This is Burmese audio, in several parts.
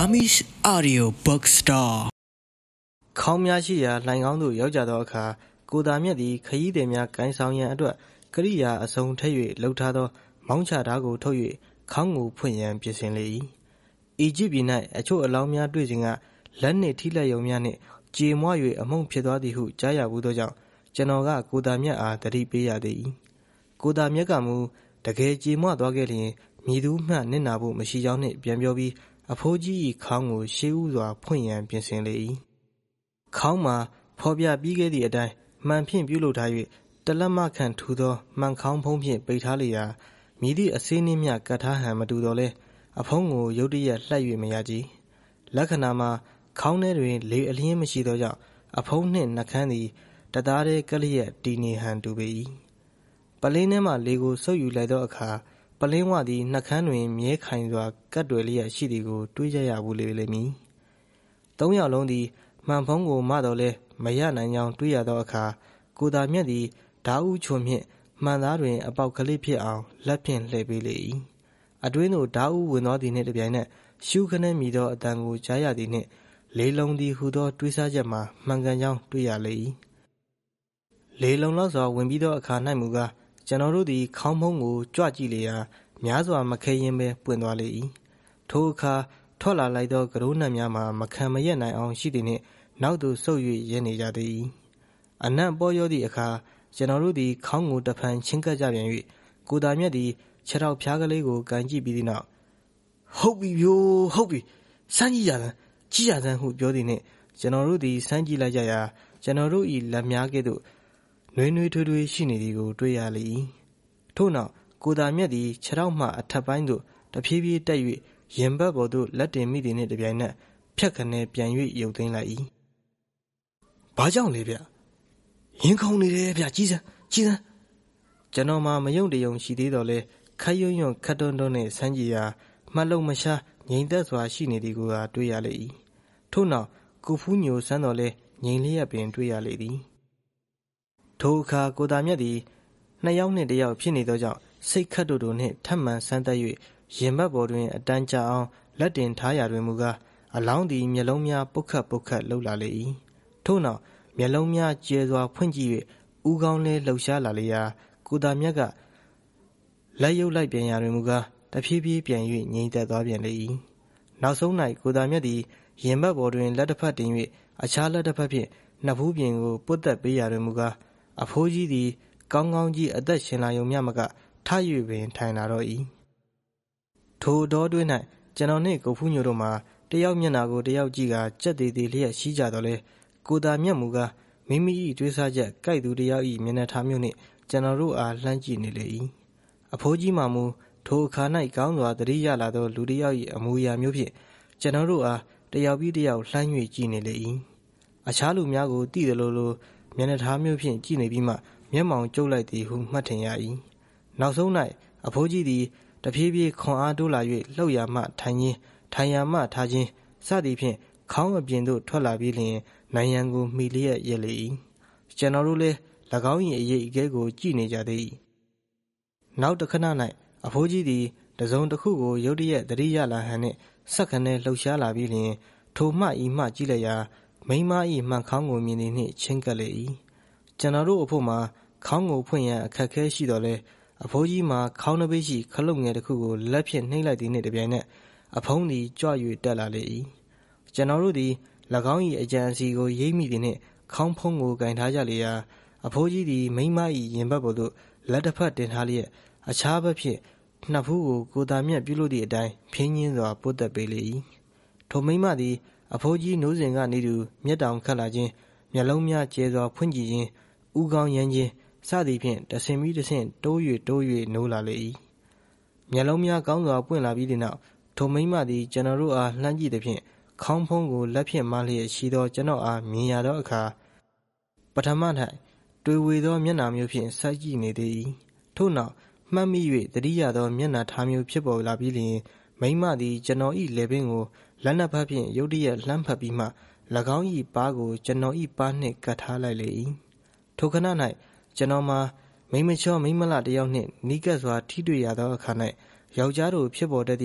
Burmese Audio Bookstore ခေါင်းများရှိရာလိုင်ကောင်းသို့ရောက်ကြသောအခါကိုသာမြတ်သည်ခရီးသည်များဂိုင်းဆောင်ရန်အတွက်ကရိယာအစုံထက်၍လှုပ်ထားသောမောင်းချဓာကိုထုတ်၍ခေါင်းကိုဖွင့်ရန်ပြင်ဆင်လေ၏အီဂျစ်ပြည်၌အချို့အလောင်းများတွေ့စဉ်ကလက်နှင့်ထိလက်ယုံများနှင့်ကြေမွ၍အမုန်းဖြစ်သွားသည်ဟုကြားရဘူးသောကြောင့်ကျွန်တော်ကကိုသာမြတ်အားတတိပေးရသည်ကိုသာမြတ်ကမူတကယ်ကြေမွသွားခဲ့လျင်မြည်သူမှနစ်နာဖို့မရှိကြောင်းနှင့်ပြန်ပြောပြီးအဖိုးကြီး၏ခေါင်းကိုရှေးဥစွာဖွင့်ရန်ပြင်ဆင်လေ၏ခေါင်းမှာဖော်ပြပြီးခဲ့သည့်အတိုင်းမှန်ဖြင့်ပြုလုပ်ထား၍တလက်မခန့်ထူသောမှန်ခေါင်းဖုံးဖြင့်ပိတ်ထားလျာမြည်သည့်အစေးနှင်းမြကတ်ထားဟန်မတူတော့လဲအဖုံးကိုရုတ်တရက်လှက်၍မရကြည်လက္ခဏာမှာခေါင်းထဲတွင်လေအလျင်းမရှိသောကြောင့်အဖုံးနှင့်နှကန်းသည်တသားတည်းကလျက်တည်နေဟန်တူပေ၏ပလင်းထဲမှလေကိုဆုပ်ယူလိုက်သောအခါပလင်းဝသည်နှကန်းတွင်မြဲခိုင်စွာကတ်တွယ်လျက်ရှိသည်ကိုတွေးကြရဘူးလေမည်သုံးယောက်လုံးသည်မှန်ဖုံးကိုမတော်လဲမရနိုင်ကြောင်းတွေးရသောအခါကိုသာမြတ်သည်ဓာဥချွန်ဖြင့်မှန်သားတွင်အပေါက်ကလေးဖြစ်အောင်လက်ဖြင့်လှည့်ပေးလေ၏အတွင်းသို့ဓာဥဝင်သောသည်နှင့်တပြိုင်နက်ရှုခနဲမိသောအတန်ကိုကြားရသည်နှင့်လေလုံသည်ဟုသောတွေးဆချက်မှာမှန်ကန်ကြောင်းတွေ့ရလေ၏လေလုံလောက်စွာဝင်ပြီးသောအခါ၌မူကားကျွန်တော်တို့သည်ခေါင်းဖုံးကိုကြွကြည့်လျာများစွာမခဲရင်ပဲပွင့်သွားလေ၏ထိုအခါထွက်လာလိုက်သောကရိုးနှံများမှာမခံမရက်နိုင်အောင်ရှိသည်နှင့်နောက်သို့ဆုပ်၍ရဲနေကြသည်အနံ့ပေါ်ရောသည့်အခါကျွန်တော်တို့သည်ခေါင်းကိုတဖန်ချင်းကပ်ကြပြန်၍ကိုသာမြတ်သည်ခြေထောက်ဖျားကလေးကိုကန်ကြည့်ပြီးသည့်နောက်ဟုတ်ပြီဗျိုးဟုတ်ပြီစမ်းကြည့်ရစမ်းကြည့်ရစမ်းဟုပြောသည်နှင့်ကျွန်တော်တို့သည်စမ်းကြည့်လိုက်ကြရာကျွန်တော်တို့၏လက်များကဲ့သို့နှွေးနှွေးထွေးထွေးရှိနေသည်ကိုတွေ့ရလေ၏ထို့နောက်ကိုသာမြတ်သည်ခြေထောက်မှအထက်ပိုင်းသို့တဖြည်းဖြည်းတက်၍ရင်ဘတ်ပေါ်သို့လက်တင်မိသည်နှင့်တပြိုင်နက်ဖြတ်ခနဲပြန်၍ရုပ်သိမ်းလိုက်၏ဘာကြောင့်လဲဗျရင်ခုန်နေတယ်ဗျကြည်စမ်းကျွန်တော်မှမယုံတယုံရှိသေးတော့လဲခတ်ယွန်းယွန်းခတ်တွန်းတွန်းနဲ့ဆန်းကြည်ရာမှတ်လုံးမရှားငြိမ်သက်စွာရှိနေသည်ကိုတွေ့ရလေ၏ထို့နောက်ကိုဖူးညိုဆန်းတော်လဲငြိမ်လျက်ပင်တွေ့ရလေသည်ထိုအခါကိုသာမြတ်သည်နှစ်ယောက်နှင့်တစ်ယောက်ဖြစ်နေသောကြောင့်စိတ်ခတ်တို့နှင့်ထပ်မံဆန်းသက်၍ရင်ဘတ်ပေါ်တွင်အတန်းကြအောင်လက်တင်ထားရာတွင်မူကားအလောင်းသည်မျက်လုံးများပုတ်ခတ်လှုပ်လာလေ၏ထို့နောက်မျက်လုံးများကျဲစွာဖွင့်ကြည့်၍ဦးခေါင်းလဲလှုပ်ရှားလာလေရာကိုသာမြတ်ကလက်ရုပ်လိုက်ပြန်ရာတွင်မူကားတဖြည်းဖြည်းပြန်၍ငြိမ်သက်သွားပြန်လေ၏နောက်ဆုံး၌ကိုသာမြတ်သည်ရင်ဘတ်ပေါ်တွင်လက်တစ်ဖက်တင်၍အခြားလက်တစ်ဖက်ဖြင့်နှစ်ဖူးပြင်ကိုပုတ်သက်ပေးရာတွင်မူကားအဖိုးကြီးသည်ကောင်းကောင်းကြီးအသက်ရှင်လာရုံမျှမကထ၍ပင်ထိုင်လာတော့၏ထိုတော်တွင်၌ကျွန်တော်နှင့်ကိုဖူးညိုတို့မှာတယောက်မျက်နှာကိုတယောက်ကြည့်ကကြက်သေးသေးလျက်ရှိကြတော့လေကိုသာမြတ်မူကားမိမိ၏တွေးဆချက်ကြိုက်သူတယောက်၏မျက်နှာထားမျိုးနှင့်ကျွန်တော်တို့အားလှမ်းကြည့်နေလေ၏အဖိုးကြီးမှမူထိုအခါ၌ကောင်းစွာသတိရလာသောလူတယောက်၏အမူအရာမျိုးဖြင့်ကျွန်တော်တို့အားတယောက်ပြီးတယောက်လှမ်း၍ကြည့်နေလေ၏အခြားလူများကိုသိတယ်လို့မျက်နှာထားမျိုးဖြင့်ကြည့်နေပြီးမှမျက်မှောင်ကျုပ်လိုက်သည်ဟုမှတ်ထင်ရ၏နောက်ဆုံး၌အဖိုးကြီးသည်တဖြည်းဖြည်းခွန်အားတိုးလာ၍လှုပ်ရာမှထိုင်ခြင်းထိုင်ရာမှထားခြင်းစသည်ဖြင့်ခေါင်းအပြင်သို့ထွက်လာပြီးလျှင်နိုင်ရန်ကိုမှီလျက်ရက်လေ၏ကျွန်တော်တို့လည်း၎င်း၏အရေးအကဲကိုကြည့်နေကြသည်နောက်တစ်ခဏ၌အဖိုးကြီးသည်တစုံတစ်ခုကိုရုတ်တရက်သတိရလာဟန်နှင့်ဆက်ခနဲလှုပ်ရှားလာပြီးလျှင်ထိုမှဤမှကြည့်လိုက်ရာမိန်းမ၏မှန်ခေါင်းကိုမြင်သည်နှင့်ချင်းကပ်လေ၏ကျွန်တော်တို့အဖို့မှာခေါင်းကိုဖွင့်ရန်အခက်ခဲရှိတော်လဲအဖိုးကြီးမှာခေါင်းတစ်ပိတ်ရှိခလုတ်ငယ်တစ်ခုကိုလက်ဖြင့်နှိပ်လိုက်သည်နှင့်တပြိုင်နက်အဖုံးသည်ကြွ၍တက်လာလေ၏ကျွန်တော်တို့သည်၎င်း၏အကြံအစီကိုရိပ်မိသည်နှင့်ခေါင်းဖုံးကိုကင်ထားကြလေရာအဖိုးကြီးသည်မိန်းမ၏ရင်ဘတ်ပေါ်သို့လက်တစ်ဖက်တင်ထားလျက်အခြားဘက်ဖြင့်နှစ်ဖူးကိုကိုသာမြတ်ပြုလုပ်သည့်အတိုင်းဖြင်းညင်းစွာပုတ်သက်ပေးလေ၏ထိုမိန်းမသည်အဖိုးကြီးနိုးစဉ်ကနေသူမျက်တောင်ခတ်လာခြင်းမျက်လုံးများကျဲစွာဖွင့်ကြည့်ခြင်းဦးခေါင်းရမ်းခြင်းစသည်ဖြင့်တဆင်ပြီးတဆင့်တိုး၍နိုးလာလေ၏မျက်လုံးများကောင်းစွာပွင့်လာပြီးတဲ့နောက်ထိုမိန်းမသည်ကျွန်တော်တို့အားလှမ်းကြည့်သည်ဖြင့်ခေါင်းဖုံးကိုလက်ဖြင့်မလျက်ရှိသောကျွန်တော်အားမြင်ရသောအခါပထမ၌တွေ့ဝေသောမျက်နှာမျိုးဖြင့်စိုက်ကြည့်နေသည်ထို့နောက်မှတ်မိ၍တတိယသောမျက်နှာထားမျိုးဖြစ်ပေါ်လာပြီးလျှင်မိန်းမသည်ကျွန်တော်၏လက်ပင်ကိုလက်နှစ်ဖက်ဖြင့်ရုတ်တရက်လှမ်းဖက်ပြီးမှ၎င်း၏ပါးကိုကျွန်တော်၏ပါးနှင့်ကပ်ထားလိုက်လေ၏ထိုခဏ၌ကျွန်တော်မှာမိန်းမချောမိန်းမလတယောက်နှင့်နီးကပ်စွာထိတွေ့ရသောအခါ၌ယောက်ျားတို့ဖြစ်ပေါ်တတ်သည့်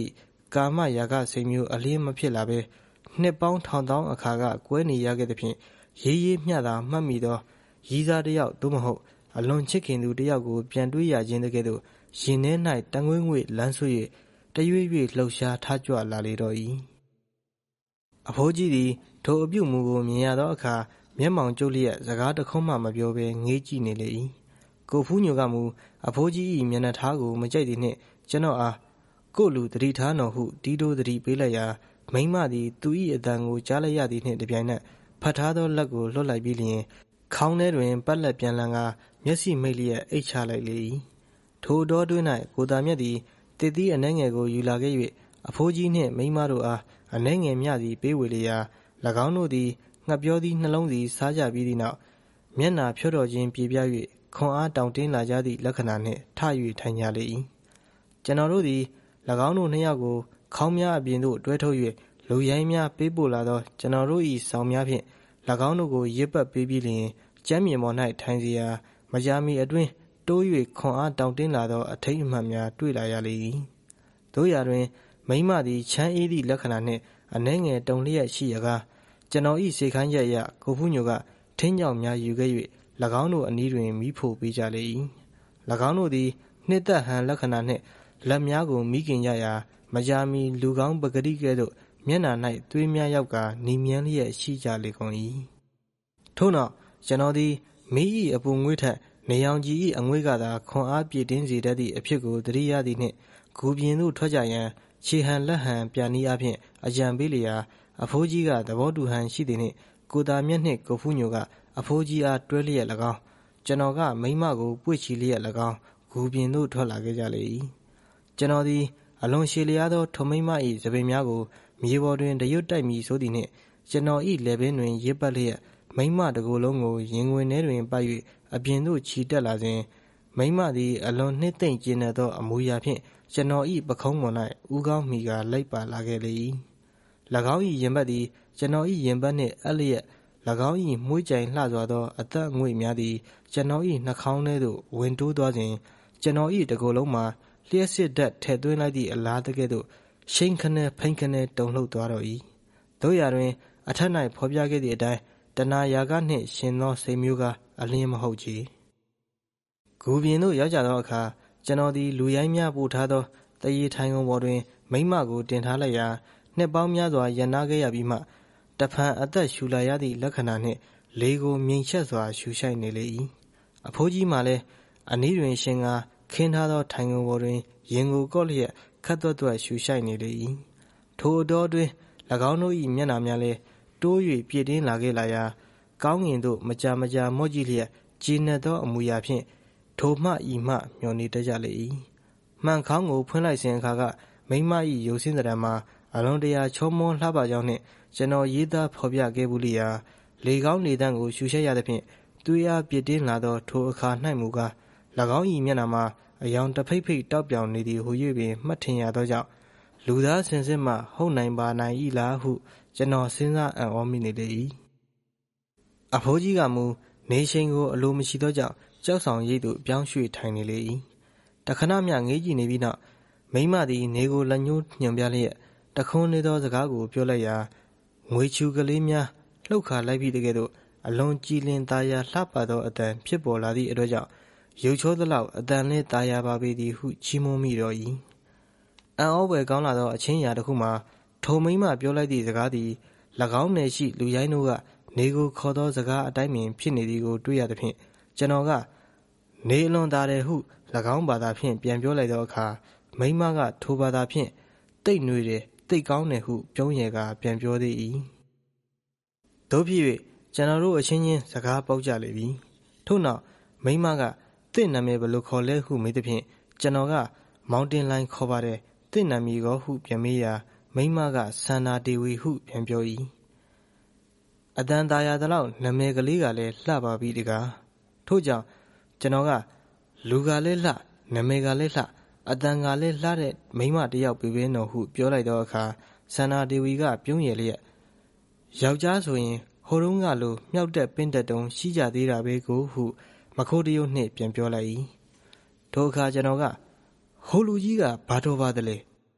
ကာမရာဂစိတ်မျိုးအလင်းမဖြစ်လာဘဲနှစ်ပေါင်းထောင်သောင်းအခါကကွဲနေရခဲ့သဖြင့်ရေးရေးမျှသာမှတ်မိသောရည်စားတစ်ယောက်သို့မဟုတ်အလွန်ချစ်ခင်သူတစ်ယောက်ကိုပြန်တွေ့ရခြင်းတကယ်သို့ရင်ထဲ၌တန်ငွေ့ငွေ့လန်းဆွေ၍တရွေ့ရွေ့လှုပ်ရှားထားကြွလာလေတော့၏အဖိုးကြီးသည်ထိုအပြုမူကိုမြင်ရသောအခါမျက်မှောင်ကျုပ်လျက်စကားတခွန်းမှမပြောဘဲငေးကြည့်နေလေ၏ကိုဖူးညိုကမူအဖိုးကြီး၏မျက်နှာထားကိုမကြိုက်သည်နှင့်ကျွန်တော်အားကို့လူသတိထားတော်ဟုတီးတိုးသတိပေးလိုက်ရာမိန်းမသည်သူ၏အတန်ကိုကြားလိုက်ရသည်နှင့်တပြိုင်နက်ဖတ်ထားသောလက်ကိုလွှတ်လိုက်ပြီးလျှင်ခေါင်းထဲတွင်ပတ်လက်ပြန်လန်းကာမျက်စိမိတ်လျက်အိတ်ချလိုက်လေ၏ထိုတောတွင်း၌ကိုတာမြတ်သည်တည်သည့်အနှဲငယ်ကိုယူလာခဲ့၍အဖိုးကြီးနှင့်မိန်းမတို့အားအနှဲငယ်မျှသည်ပေးဝေလျာ၎င်းတို့သည်ငှက်ပြောသည့်နှလုံးစီစားကြပြီးသည့်နောက်မျက်နှာဖြောတော်ခြင်းပြေပြ၍ခွန်အားတောင့်တင်းလာကြသည့်လက္ခဏာနှင့်ထ၍ထိုင်ကြလေ၏ကျွန်တော်တို့သည်၎င်းတို့နှစ်ယောက်ကိုခေါင်းများအပြင်သို့တွဲထုတ်၍လူရိုင်းများပေးပို့လာသောကျွန်တော်တို့၏ဆောင်များဖြင့်၎င်းတို့ကိုရစ်ပတ်ပေးပြီးလျှင်ကျမ်းမြေပေါ်၌ထိုင်เสียမကြာမီအတွင်းတိုး၍ခွန်အားတောင့်တင်းလာသောအထိတ်အမှတ်များတွေ့လာရလေ၏တို့ရာတွင်မိန်းမသည်ချမ်းအေးသည့်လက္ခဏာနှင့်အနှဲငယ်တုန်လျက်ရှိရကားကျွန်တော်၏စေခိုင်းချက်အရကိုဖူးညိုကထင်းကြောင်များယူခဲ့၍၎င်းတို့အနီးတွင်မိဖို့ပေးကြလေ၏၎င်းတို့သည်နှစ်သက်ဟန်လက္ခဏာနှင့်လက်များကိုမိခင်ကြရာမကြာမီလူကောင်းပဂတိကဲ့သို့မျက်နှာ၌သွေးများရောက်ကာနီမြန်းလျက်ရှိကြလေကုန်၏ထို့နောက်ကျွန်တော်သည်မိ၏အပူငွေ့ထက်နေအောင်ကြီး၏အငွေ့ကသာခွန်အားပြည့်တင်းစေတတ်သည့်အဖြစ်ကိုသတိရသည်နှင့်ဂူပြင်သို့ထွက်ကြရန်ခြေဟန်လက်ဟန်ပြနည်းအဖြစ်အကြံပေးလျာအဖိုးကြီးကသဘောတူဟန်ရှိသည်နှင့်ကိုတာမြတ်နှင့်ကိုဖူးညိုကအဖိုးကြီးအားတွဲလျက်၎င်းကျွန်တော်ကမိန်းမကိုပွေ့ချီလျက်၎င်းဂူပြင်သို့ထွက်လာခဲ့ကြလေ၏ကျွန်တော်သည်အလွန်ရှည်လျားသောထိုမိန်းမ၏သပင်များကိုမြေပေါ်တွင်တရွတ်တိုက်မိဆိုသည်နှင့်ကျွန်တော်၏လယ်ပင်တွင်ရစ်ပတ်လျက်မိန်းမတကိုယ်လုံးကိုရင်ဝင်ထဲတွင်ပတ်၍အပြင်သို့ခြီတက်လာစဉ်မိန်းမသည်အလွန်နှစ်သိမ့်ကျဉ်းသောအမူအရာဖြင့်ကျွန်တော်၏ပခုံးပေါ်၌ဦးကောင်းမိကလိုက်ပါလာခဲ့လေ၏၎င်း၏ရင်ဘတ်သည်ကျွန်တော်၏ရင်ဘတ်နှင့်အပ်လျက်၎င်း၏မွှေးကြိုင်လှစွာသောအသက်အငွေ့များသည်ကျွန်တော်၏နှာခေါင်းထဲသို့ဝင်တိုးသွားစဉ်ကျွန်တော်၏တကိုယ်လုံးမှာလျှက်စစ်ဓာတ်ထည့်သွင်းလိုက်သည့်အလားတကဲ့သို့ရှိန်ခနဲဖိန်ခနဲတုန်လှုပ်သွားတော့၏တို့ရာတွင်အထက်၌ဖော်ပြခဲ့သည့်အတိုင်းတဏှာရာဂနှင့်ရှင်သောစိတ်မျိုးကအလင်းမဟုတ်ချေဂူပြင်သို့ရောက်ကြသောအခါကျွန်တော်သည်လူရိုင်းများပို့ထားသောတရေထိုင်ကုန်ပေါ်တွင်မိန်းမကိုတင်ထားလိုက်ရာနှစ်ပေါင်းများစွာရန်နာခဲ့ရပြီးမှတဖန်အသက်ရှူလာရသည့်လက္ခဏာနှင့်လေကိုမြိန်ချက်စွာရှူရှိုက်နေလေ၏အဖိုးကြီးမှလည်းအနီးတွင်ရှင်ကာခင်းထားသောထိုင်ကုန်ပေါ်တွင်ရင်ကိုကော့လျက်ခတ်သွက်သွက်ရှူရှိုက်နေလေ၏ထိုအတော်တွင်၎င်းတို့၏မျက်နှာများလည်းတိုး၍ပြည့်တင်းလာခဲ့လာရာကောင်းငင်သို့မကြာမကြာမော့ကြည့်လျက်ကြည်နက်သောအမူအရာဖြင့်ထိုမှဤမှမျှော်နေတတ်ကြလေ၏မှန်ခေါင်းကိုဖွင့်လိုက်စဉ်အခါကမိန်းမ၏ရိုးစင်းသဏ္ဍာန်မှာအလွန်တရာချောမောလှပကြောင်းနှင့်ကျွန်တော်ရေးသားဖော်ပြခဲ့ဘူးလျာလေကောင်းလေတန့်ကိုရှူရှက်ရသဖြင့်သွေးအားပြည့်တင်းလာသောထိုအခါ၌မူကား၎င်း၏မျက်နှာမှာအယောင်တဖိတ်ဖိတ်တောက်ပြောင်နေသည်ဟု၍ပင်မှတ်ထင်ရသောကြောင့်လူသားစင်စစ်မှဟုတ်နိုင်ပါနိုင်၏လားဟုကျွန်တော်စဉ်းစားအံ့ဩမိနေလေ၏အဖိုးကြီးကမူနေရှိန်ကိုအလိုမရှိသောကြောင့်ကြောက်ဆောင်ရိပ်သို့ပြောင်းရွှေ့ထိုင်နေလေ၏တခဏမျှငေးကြည့်နေပြီးနောက်မိန်းမသည်နေကိုလက်ညှိုးညွှန်ပြလျက်တခွန်းနေသောစကားကိုပြောလိုက်ရာငွေချူကလေးများလှုပ်ခါလိုက်ပြီးတကယ်တော့အလွန်ကြည်လင်သားရာလှပသောအတန်ဖြစ်ပေါ်လာသည့်အတွက်ကြောင့်ရုပ်ချောသလောက်အတန်လည်းသားရာပါပေသည်ဟုချီးမွမ်းမိတော့၏အံ့ဩဖွယ်ကောင်းလာသောအချင်းရာတစ်ခုမှာထိုမိန်းမပြောလိုက်သည့်စကားသည်၎င်းနယ်ရှိလူရိုင်းတို့ကနေကိုခေါ်သောစကားအတိုင်းပင်ဖြစ်နေသည်ကိုတွေ့ရသဖြင့်ကျွန်တော်ကနေအလွန်သားတယ်ဟု၎င်းဘာသာဖြင့်ပြန်ပြောလိုက်သောအခါမိန်းမကထိုဘာသာဖြင့်တိတ်နွေတယ်တိတ်ကောင်းတယ်ဟုပြုံးရယ်ကပြန်ပြောသေး၏တို့ဖြစ်၍ကျွန်တော်တို့အချင်းချင်းစကားပေါက်ကြလေပြီထို့နောက်မိန်းမကတင့်နာမည်ဘယ်လိုခေါ်လဲဟုမေးသဖြင့်ကျွန်တော်ကမောင်တင်လိုင်းခေါ်ပါတယ်တင့်နာမည်ကောဟုပြန်မေးရာမိန်းမကဆန္နာဒေဝီဟုပြန်ပြော၏အတန်သားရသလောက်နာမည်ကလေးကလည်းလှပါပြီတကားထို့ကြောင့်ကျွန်တော်ကလူကလည်းလှနာမည်ကလည်းလှအတန်ကလည်းလှတဲ့မိန်းမတစ်ယောက်ပြပေးတော်ဟုပြောလိုက်သောအခါဆန္နာဒေဝီကပြုံးရယ်လျက်ယောက်ျားဆိုရင်ဟိုတုန်းကလိုမြောက်တက်ပင့်တက်တုံးရှိကြသေးတာပဲကိုဟုမခိုးတရုတ်နှင့်ပြန်ပြောလိုက်၏ထိုအခါကျွန်တော်ကဟိုလူကြီးကဘာတော်ပါသလဲ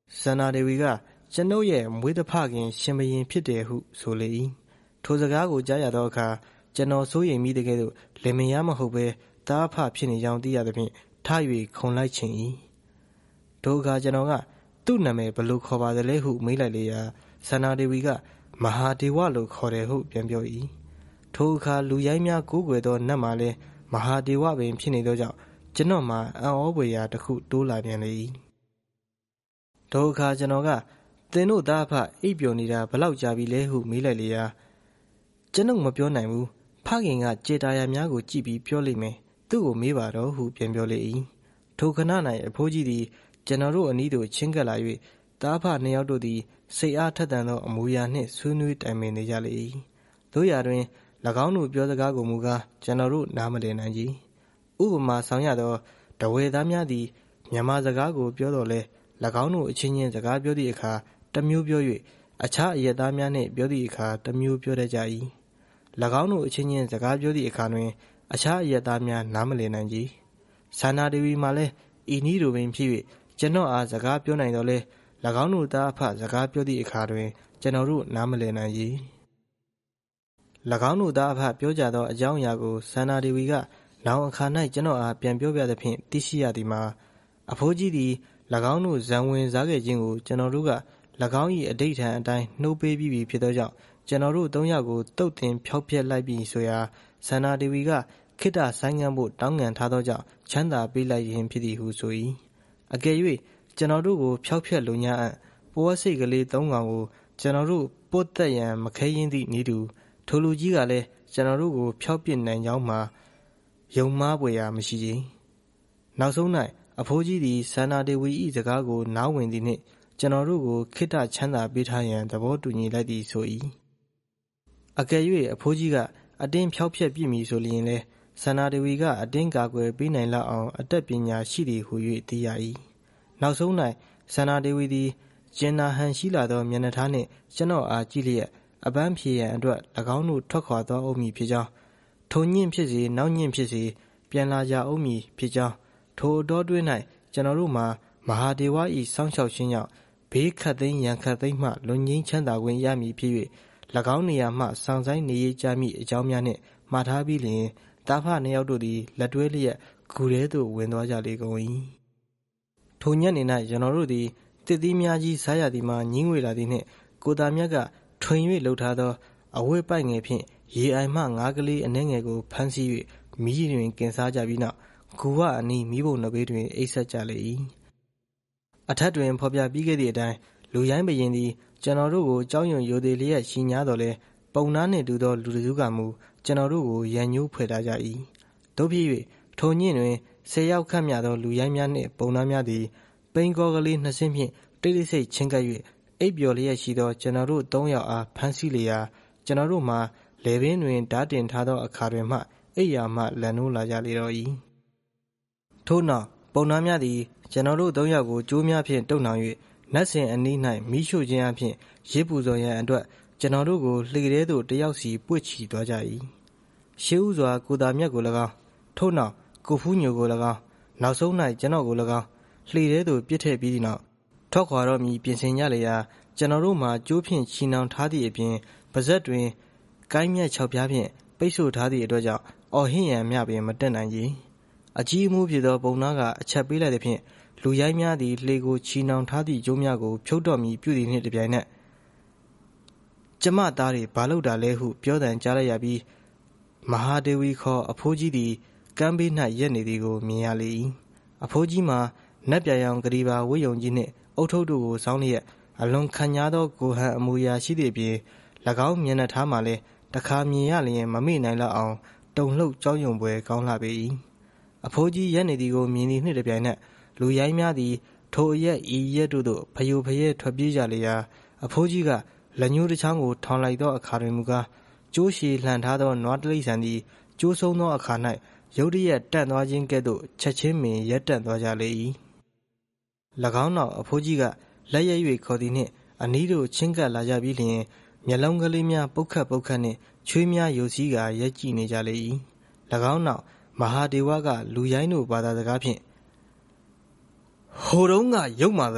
စန္ဒာဒေဝီကကျွန်ုပ်ရဲ့မွေးတဖခင်ရှင်ဘရင်ဖြစ်တယ်ဟုဆိုလေ၏ထိုစကားကိုကြားရသောအခါကျွန်တော်စိုးရိမ်မိတဲ့ကဲ့သို့လင်မယားမဟုတ်ဘဲသားအဖဖြစ်နေကြောင်းသိရသဖြင့်ထ၍ခုန်လိုက်ချင်၏ထိုအခါကျွန်တော်ကသူ့နာမည်ဘယ်လိုခေါ်ပါသလဲဟုမေးလိုက်လေရာစန္ဒာဒေဝီကမဟာဒေဝလို့ခေါ်တယ်ဟုပြန်ပြော၏ထိုအခါလူရိုင်းများကိုးကွယ်သောနတ်မှလည်းမဟာဒေဝပင်ဖြစ်နေသောကြောင့်ကျွန်တော်မှာအံ့ဩဖွယ်ရာတစ်ခုတိုးလာပြန်လေ၏ထိုအခါကျွန်တော်ကသင်တို့သားအဖအိပ်ပျော်နေတာဘယ်လောက်ကြာပြီလဲဟုမေးလိုက်လေရာကျွန်ုပ်မပြောနိုင်ဘူးဖခင်ကကြေတာယာများကိုကြည့်ပြီးပြောလိမ့်မယ်သူ့ကိုမေးပါတော့ဟုပြန်ပြောလေ၏ထိုခဏ၌အဖိုးကြီးသည်ကျွန်တော်တို့အနီးသို့ချင်းကပ်လာ၍သားအဖနှစ်ယောက်တို့သည်စိတ်အားထက်သန်သောအမူအရာနှင့်ဆွေးနွေးတိုင်ပင်နေကြလေ၏တို့ရာတွင်၎င်းတို့ပြောစကားကိုမူကားကျွန်တော်တို့နားမလည်နိုင်ကြဥပမာဆောင်ရသောတဝဲသားများသည်မြန်မာစကားကိုပြောတော့လဲ၎င်းတို့အချင်းချင်းစကားပြောသည့်အခါတစ်မျိုးပြော၍အခြားအရက်သားများနှင့်ပြောသည့်အခါတစ်မျိုးပြောတတ်ကြ၏၎င်းတို့အချင်းချင်းစကားပြောသည့်အခါတွင်အခြားအရက်သားများနားမလည်နိုင်ကြစန္ဒာဒေဝီမှလည်းဤနည်းလိုပင်ဖြစ်၍ကျွန်တော်အားစကားပြောနိုင်တော့လဲ၎င်းတို့သားအဖစကားပြောသည့်အခါတွင်ကျွန်တော်တို့နားမလည်နိုင်ကြ၎င်းတို့သားအဖပြောကြသောအကြောင်းအရာကိုစန္ဒာဒေဝီကနောင်အခါ၌ကျွန်တော်အားပြန်ပြောပြသဖြင့်သိရှိရသည်မှာအဖိုးကြီးသည်၎င်းတို့ဇံဝင်စားခဲ့ခြင်းကိုကျွန်တော်တို့က၎င်း၏အဋ္ဌံအတိုင်းနှုတ်ပေးပြီးပြီဖြစ်သောကြောင့်ကျွန်တော်တို့၃ယောက်ကိုတုတ်တင်ဖျောက်ဖျက်လိုက်ပြီဆိုရာစန္ဒာဒေဝီကခိတ္တဆိုင်းငံ့ဖို့တောင်းငံထားသောကြောင့်ချမ်းသာပေးလိုက်ခြင်းဖြစ်သည်ဟုဆို၏အကယ်၍ကျွန်တော်တို့ကိုဖျောက်ဖျက်လိုညာအပ်ပေါ်စိတ်ကလေး၃កောင်ကိုကျွန်တော်တို့ပုတ်သက်ရန်မခဲရင်းသည့်နည်းတူထိုလူကြီးကလည်းကျွန်တော်တို့ကိုဖျောက်ပစ်နိုင်ကြောင်းမှာယုံမှားပွေရာမရှိကြနောက်ဆုံး၌အဖိုးကြီးသည်စန္ဒာဒေဝီ၏စကားကိုနားဝင်သည်နှင့်ကျွန်တော်တို့ကိုခိတ္တချမ်းသာပေးထားရန်သဘောတူညီလိုက်သည်ဆို၏အကယ်၍အဖိုးကြီးကအတင်းဖျောက်ဖျက်ပြစ်မည်ဆိုလျင်လဲစန္ဒာဒေဝီကအတင်းကာကွယ်ပေးနိုင်လောက်အောင်အတတ်ပညာရှိသည်ဟု၍သိရ၏နောက်ဆုံး၌စန္ဒာဒေဝီသည်ကျင်နာဟန်ရှိလာသောမျက်နှာထားနှင့်ကျွန်တော်အားကြည့်လျက်အပန်းဖြေရန်အတွက်၎င်းတို့ထွက်ခွာသွားအောင်မည်ဖြစ်ကြောင်းထိုညင့်ဖြစ်စေနောက်ညင့်ဖြစ်စေပြန်လာကြအောင်မည်ဖြစ်ကြောင်းထိုအတော်တွင်း၌ကျွန်တော်တို့မှာမဟာဒေဝ၏စောင့်ရှောက်ခြင်းကြောင့်ဘေးခတ်သိမ်းရန်ခတ်သိမ်းမှလွန်ငင်းချမ်းသာခွင့်ရမည်ဖြစ်၍၎င်းနေရာမှဆောင်ဆိုင်နေရကြမည့်အကြောင်းများနှင့်မှားထားပြီးလျင်တာဖနှစ်ယောက်တို့သည်လက်တွဲလျက်ဂူထဲသို့ဝင်သွားကြလေကုန်၏ထိုညနေ၌ကျွန်တော်တို့သည်တစ်သီးများကြီးစားရသည်မှာညင်းငွေလာသည်နှင့်ကိုသားမြတ်ကထွင်၍လှုပ်ထားသောအဝတ်ပိုက်ငယ်ဖြင့်ရေအိုင်မှငါးကလေးအနှဲငယ်ကိုဖမ်းဆီး၍မီးတွင်ကင်စားကြပြီးနောက်ဂူဝအနီးမီးပုံနဘေးတွင်အိပ်ဆက်ကြလေ၏အထက်တွင်ဖော်ပြပြီးခဲ့သည့်အတိုင်းလူရိုင်းဘရင်သည်ကျွန်တော်တို့ကိုကြောင်းရွံရိုသေလျက်ရှိညားတော်လဲပုံနာနှင့်တူသောလူတစုကမူကျွန်တော်တို့ကိုရန်ညှိုးဖွဲ့ထားကြ၏တို့ဖြစ်၍ထိုညင့်တွင်10ယောက်ခန့်မြသောလူရိုင်းများနှင့်ပုံနာများသည်ပိန်ကောကလေး2ဆင့်ဖြင့်တိတ်တိတ်ဆိတ်ချင်းကပ်၍အိပ်ပျော်လျက်ရှိသောကျွန်တော်တို့3ယောက်အားဖမ်းဆီးလျာကျွန်တော်တို့မှာလေပင်တွင်ဓာတ်တင်ထားသောအခါတွင်မှအိပ်ရာမှလန်နိုးလာကြလေတော့၏ထို့နောက်ပုံနာများသည်ကျွန်တော်တို့3ယောက်ကိုကြိုးများဖြင့်တုပ်နှောင်၍နတ်စင်အနီး၌မီးရှို့ခြင်းအပြင်ရစ်ပူဇော်ရန်အတွက်ကျွန်တော်တို့ကိုလှေထဲသို့တယောက်စီပွေ့ချီသွားကြ၏ရှေးဥစွာကိုသားမြတ်ကို၎င်းထို့နောက်ကိုဖူးညိုကို၎င်းနောက်ဆုံး၌ကျွန်တော်ကို၎င်းလှေထဲသို့ပစ်ထည့်ပြီးသည့်နောက်ထွက်ခွာတော့မည်ပြင်ဆင်ကြလေရာကျွန်တော်တို့မှာကြိုးဖြင့်ချီနှောင်ထားသည့်အပြင်ပါဇက်တွင်ကိုင်းမြတ်6ပြားဖြင့်ပိတ်ဆို့ထားသည့်အတွက်ကြောင့်အော်ဟစ်ရန်မျှပင်မတက်နိုင်ကြအကြီးအမှုဖြစ်သောပုံနာကအချက်ပေးလိုက်သဖြင့်လူရိုင်းများသည်လှေကိုချီနှောင်ထားသည့်ကြိုးများကိုဖြုတ်တော့မည်ပြုသည်နှင့်တပြိုင်နက်ကျမသားတွေဘာလုပ်တာလဲဟုပြောတံကြားလိုက်ရပြီးမဟာဒေဝီခေါ်အဖိုးကြီးသည်ကမ်းဘေး၌ရက်နေသည်ကိုမြင်ရလေ၏အဖိုးကြီးမှာနတ်ပြာရောင်ဂရီပါဝိယုံကြီးနှင့်အုတ်ထုပ်တို့ကိုစောင်းလျက်အလွန်ခံညားသောကိုဟန်အမူအရာရှိသည့်အပြင်၎င်းမျက်နှာထားမှလည်းတခါမြင်ရလျင်မမေ့နိုင်လောက်အောင်တုန်လှုပ်ကြောက်ရွံ့ပွဲကောင်းလှပေ၏အဖိုးကြီးရက်နေသည်ကိုမြင်သည်နှင့်တပြိုင်နက်လူရိုင်းများသည်ထိုအရက်ဤရက်တို့သို့ဖယိုဖယဲထွက်ပြေးကြလေရာအဖိုးကြီးကလက်ညှိုးတစ်ချောင်းကိုထောင်လိုက်သောအခါတွင်မူကားကျိုးရှည်လှန်ထားသောနွားတိရစ္ဆာန်သည်ကျိုးဆုံးသောအခါ၌ရုတ်တရက်တန့်သွားခြင်းကဲ့သို့ချက်ချင်းပင်ရက်တန့်သွားကြလေ၏၎င်းနောက်အဖိုးကြီးကလက်ရက်၍ခေါ်သည်နှင့်အနီးသို့ချင်းကပ်လာကြပြီးလျှင်မျက်လုံးကလေးများပုတ်ခတ်နှင့်ချွေးများယိုစီးကရက်ကြည့်နေကြလေ၏၎င်းနောက်မဟာဒေဝကလူရိုင်းတို့ဘာသာစကားဖြင့်ဟိုတုန်းကရုပ်မာသလို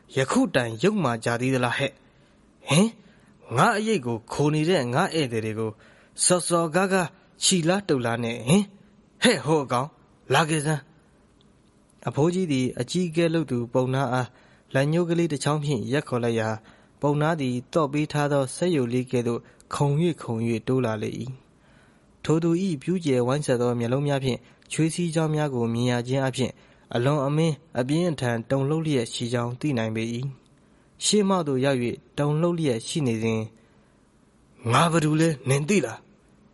ခုတိုင်ရုပ်မာကြသေးသလားဟဲ့ဟင်ငါအရေးကိုခိုနေတဲ့ငါဧည့်သည်တွေကိုစော်စော်ကားကားခြီလားတုတ်လားနဲ့ဟင်ဟဲ့ဟိုအကောင်လာခဲ့စမ်းအဖိုးကြီးသည်အကြီးကဲလို့သူပုံနာအားလက်ညှိုးကလေးတစ်ချောင်းဖြင့်ရက်ခေါ်လိုက်ရာပုံနာသည်တော့ပေးထားသောဆက်ယုတ်လေးကဲ့သို့ခုံ၍တိုးလာလေ၏ထိုသူ၏ပြူးကျယ်ဝိုင်းဆက်သောမျက်လုံးများဖြင့်ချွေးစည်းကြောင်းများကိုမြင်ရခြင်းအပြင်အလွန်အမင်းအပြင်းအထန်တုန်လှုပ်လျက်ရှိကြောင်းသိနိုင်ပေ၏ရှေ့မှောက်သို့ရောက်၍တုန်လှုပ်လျက်ရှိနေစဉ်ငါဘယ်သူလဲနင်သိလား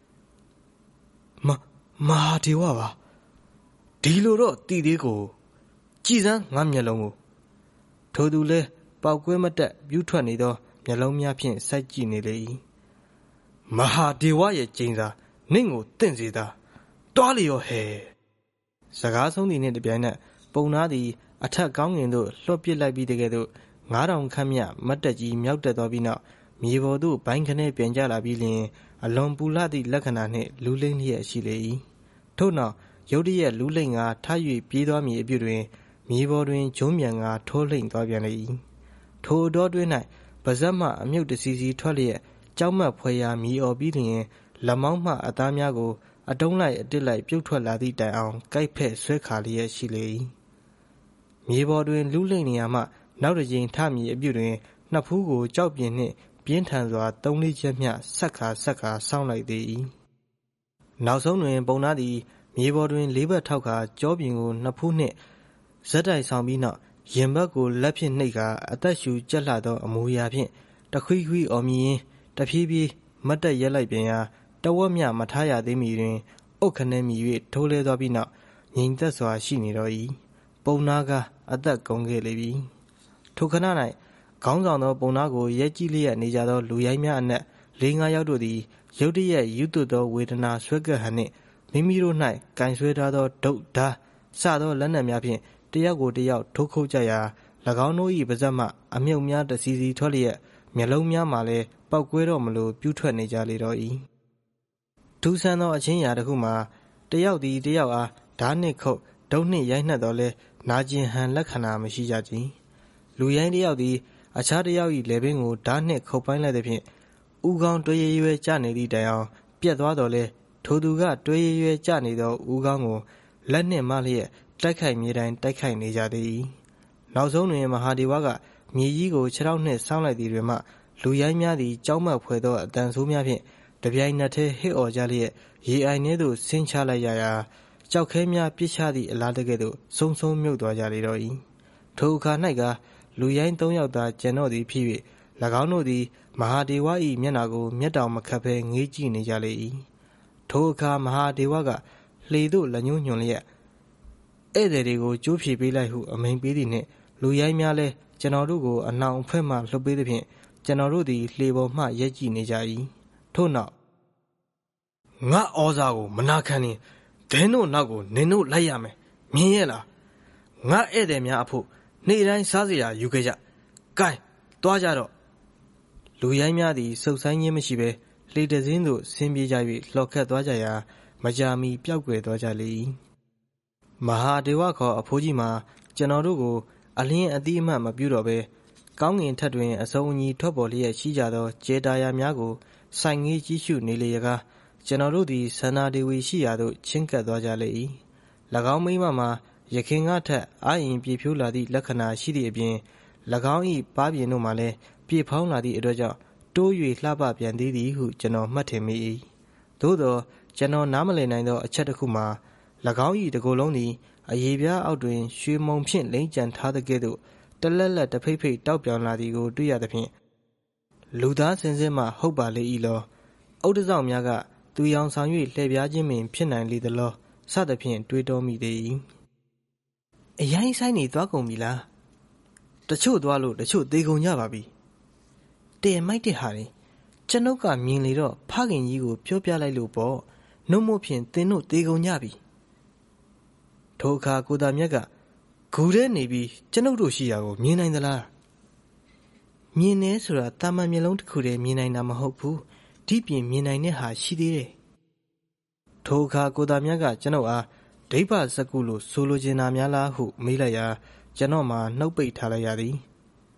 မဟာဒေဝပါဒီလိုတော့တည်သေးကိုကြည်စမ်းငါမျက်လုံးကိုထိုသူလဲပေါက်ကွဲမတက်ပြူးထွက်နေသောမျက်လုံးများဖြင့်စိုက်ကြည့်နေလေ၏မဟာဒေဝရဲ့ကျင်းစာနင့်ကိုတင့်စေတာတွားလျော်ဟဲ့စကားဆုံးသည်နှင့်တပြိုင်နက်ပုံနာသည်အထက်ကောင်းငင်သို့လွှတ်ပစ်လိုက်ပြီးတကယ်သို့9000ခန့်မြမတ်တက်ကြီးမြောက်တက်သောပြီးနောက်မြေပေါ်သို့ဘိုင်းခနဲပြန်ကျလာပြီးလျှင်အလွန်ပူလှသည့်လက္ခဏာနှင့်လူလိမ့်လျက်ရှိလေ၏ထို့နောက်ရုတ်တရက်လူလိမ့်ကထ၍ပြေးသွားမည်အပြုတွင်မြေပေါ်တွင်ဂျုံးမြန်ကထိုးလိမ့်သွားပြန်လေ၏ထိုအတော်တွင်၌ပါဇက်မှအမြုပ်တစီစီထွက်လျက်ကြောက်မက်ဖွယ်ရာမြည်အော်ပြီးလျှင်လက်မောင်းမှအသားများကိုအတုံးလိုက်အတစ်လိုက်ပြုတ်ထွက်လာသည့်တိုင်အောင်ကိုက်ဖက်ဆွဲခါလျက်ရှိလေ၏မြေပေါ်တွင်လူလိမ့်နေရာမှနောက်တစ်ကြိမ်ထမည်အပြုတွင်နှစ်ဖူးကိုကြောက်ပြင်းနှင့်ပြင်းထန်စွာ3-4ချက်မျှဆက်ခါဆောင်းလိုက်သေး၏နောက်ဆုံးတွင်ပုံနာသည်မြေပေါ်တွင်လေးဘက်ထောက်ခါကြောပြင်ကိုနှစ်ဖူးနှင့်ဇက်တိုက်ဆောင်ပြီးနောက်ရင်ဘတ်ကိုလက်ဖြင့်နှိပ်ကာအသက်ရှူကျက်လှသောအမူအရာဖြင့်တခွီးခွီးအော်မြည်ရင်းတဖြည်းဖြည်းမတ်တက်ရက်လိုက်ပြန်ရာတဝက်မျှမထားရသေးမီတွင်အုတ်ခနဲမြည်၍ထိုးလဲသွားပြီးနောက်ငြိမ်သက်စွာရှိနေတော့၏ပုံနာကအသက်ကုန်ခဲ့လေပြီထိုခဏ၌ခေါင်းဆောင်သောပုံနာကိုရက်ကြည့်လျက်နေကြသောလူရိုင်းများအနက် 4-5 ယောက်တို့သည်ရုတ်တရက်ယူသွတ်သောဝေဒနာဆွဲကပ်ဟန်နှင့်မိမိတို့၌ကင်ဆွဲထားသောဒုတ်ဓားစသောလက်နက်များဖြင့်တယောက်ကိုတယောက်ထိုးခုတ်ကြရာ၎င်းတို့၏ပါဇက်မှအမြုပ်များတစီစီထွက်လျက်မျက်လုံးများမှလည်းပောက်ကွဲတော့မလို့ပြူးထွက်နေကြလေတော့၏ထူးဆန်းသောအချင်းရာတစ်ခုမှာတယောက်သည်တယောက်အားဓားနှင့်ခုတ်ဒုတ်နှင့်ရိုက်နှက်တော်လဲနာကျင်ဟန်လက္ခဏာမရှိကြကြလူရိုင်းတယောက်သည်အခြားတယောက်၏လည်ပင်းကိုဓားနှင့်ခုတ်ပိုင်းလိုက်သည်ဖြင့်ဦးခေါင်းတွဲရွဲကျနေသည့်တိုင်အောင်ပြက်သွားတော်လဲထိုသူကတွဲရွဲကျနေသောဦးခေါင်းကိုလက်နှင့်မလျက်တိုက်ခိုက်မြေတိုင်းတိုက်ခိုက်နေကြသည်နောက်ဆုံးတွင်မဟာဒေဝကမြေကြီးကိုခြေထောက်နှင့်ဆောင်းလိုက်သည်တွင်မှလူရိုင်းများသည်ကြောက်မက်ဖွယ်သောအတန်ဆိုးများဖြင့်တပြိုင်နက်တည်းဟစ်အော်ကြလျက်ရေအိုင်ထဲသို့ဆင်းချလိုက်ရာကြောက်ခဲများပြစ်ချသည့်အလားတကဲ့သို့ဆုံးမြုပ်သွားကြလေတော့၏ထိုအခါ၌ကလူရိုင်း3 ယောက်သာကျန်တော့သည်ဖြစ်၍၎င်းတို့သည်မဟာဒေဝ၏မျက်နှာကိုမျက်တောင်မခတ်ဘဲငေးကြည့်နေကြလေ၏ထိုအခါမဟာဒေဝကလှေသို့လက်ညှိုးညွှန်လျက်ဧည့်သည်တွေကိုကြိုးဖြေပေးလိုက်ဟုအမိန်ပေးသည်နှင့်လူရိုင်းများလည်းကျွန်တော်တို့ကိုအနှောင်အဖွဲ့မှလှုပ်ပေးသည်ဖြင့်ကျွန်တော်တို့သည်လှေပေါ်မှရက်ကြည့်နေကြ၏ထို့နောက်ငါဩဇာကိုမနာခံရင်ဒင်းတို့နောက်ကိုနင်တို့လိုက်ရမယ်မြင်ရဲ့လားငါဧည့်သည်များအဖို့နေ့တိုင်းစားစရာယူခဲ့ကြကဲသွားကြတော့လူရိုင်းများသည်စုပ်ဆိုင်ခြင်းမရှိဘဲလှေတစင်းသို့ဆင်းပြေးကြ၍လှော်ခတ်သွားကြရာမကြာမီပျောက်ကွယ်သွားကြလေ၏မဟာဒေဝခေါ်အဖိုးကြီးမှာကျွန်တော်တို့ကိုအလင်းအသီးအမှတ်မပြုတော့ဘဲကောင်းငင်ထက်တွင်အစုံအညီထွက်ပေါ်လျက်ရှိကြသောကျေတာယာများကိုစိုင်ငေးကြည့်ရှုနေလေရကားကျွန်တော်တို့သည်ဆန္ဒဒေဝီရှိရာသို့ချင်းကပ်သွားကြလေ၏၎င်းမိမမှာယခင်ကထက်အာရင်ပြေဖြိုးလာသည့်လက္ခဏာရှိသည့်အပြင်၎င်း၏ပါးပြင်တို့မှလည်းပြေဖောင်းလာသည့်အတွက်ကြောင့်တိုး၍လှပပြန်သေးသည်ဟုကျွန်တော်မှတ်ထင်မိ၏သို့သောကျွန်တော်နားမလည်နိုင်သောအချက်တစ်ခုမှာ၎င်း၏တကိုယ်လုံးသည်အရေပြားအောက်တွင်ရွှေမုံဖြင့်လိမ့်ကြံထားတဲ့ကဲ့သို့တလက်လက်တဖိတ်ဖိတ်တောက်ပြောင်လာသည်ကိုတွေ့ရသဖြင့်လူသားစင်စစ်မှဟုတ်ပါလေ၏လောအုတ်တစောင့်များကသူရောင်ဆောင်၍လှည့်ပြားခြင်းပင်ဖြစ်နိုင်လေသလောစသဖြင့်တွေးတောမိသေး၏အရင်ဆိုင်နေသွားကုန်ပြီလားတချို့သွားလို့တချို့သေကုန်ကြပါပြီတဲမိုက်တဲ့ဟာတွေကျွန်ုပ်ကမြင်လေတော့ဖခင်ကြီးကိုပြောပြလိုက်လို့ပေါ့နှုတ်မို့ဖြင့်သင်တို့သေကုန်ကြပြီထိုအခါကိုသားမြတ်ကဂူထဲနေပြီးကျွန်ုပ်တို့ရှိရာကိုမြင်နိုင်သလားမြင်နေဆိုတာတာမန်မျက်လုံးတစ်ခုတည်းမြင်နိုင်တာမဟုတ်ဘူးဒီပြင်မြင်နိုင်တဲ့ဟာရှိသေးတယ်ထိုအခါကိုသားမြတ်ကကျွန်ုပ်အားဒိဗ္ဗစကုလို့ဆိုလိုချင်တာများလားဟုမေးလိုက်ရာကျွန်တော်မှနှုတ်ပိတ်ထားလိုက်ရသည်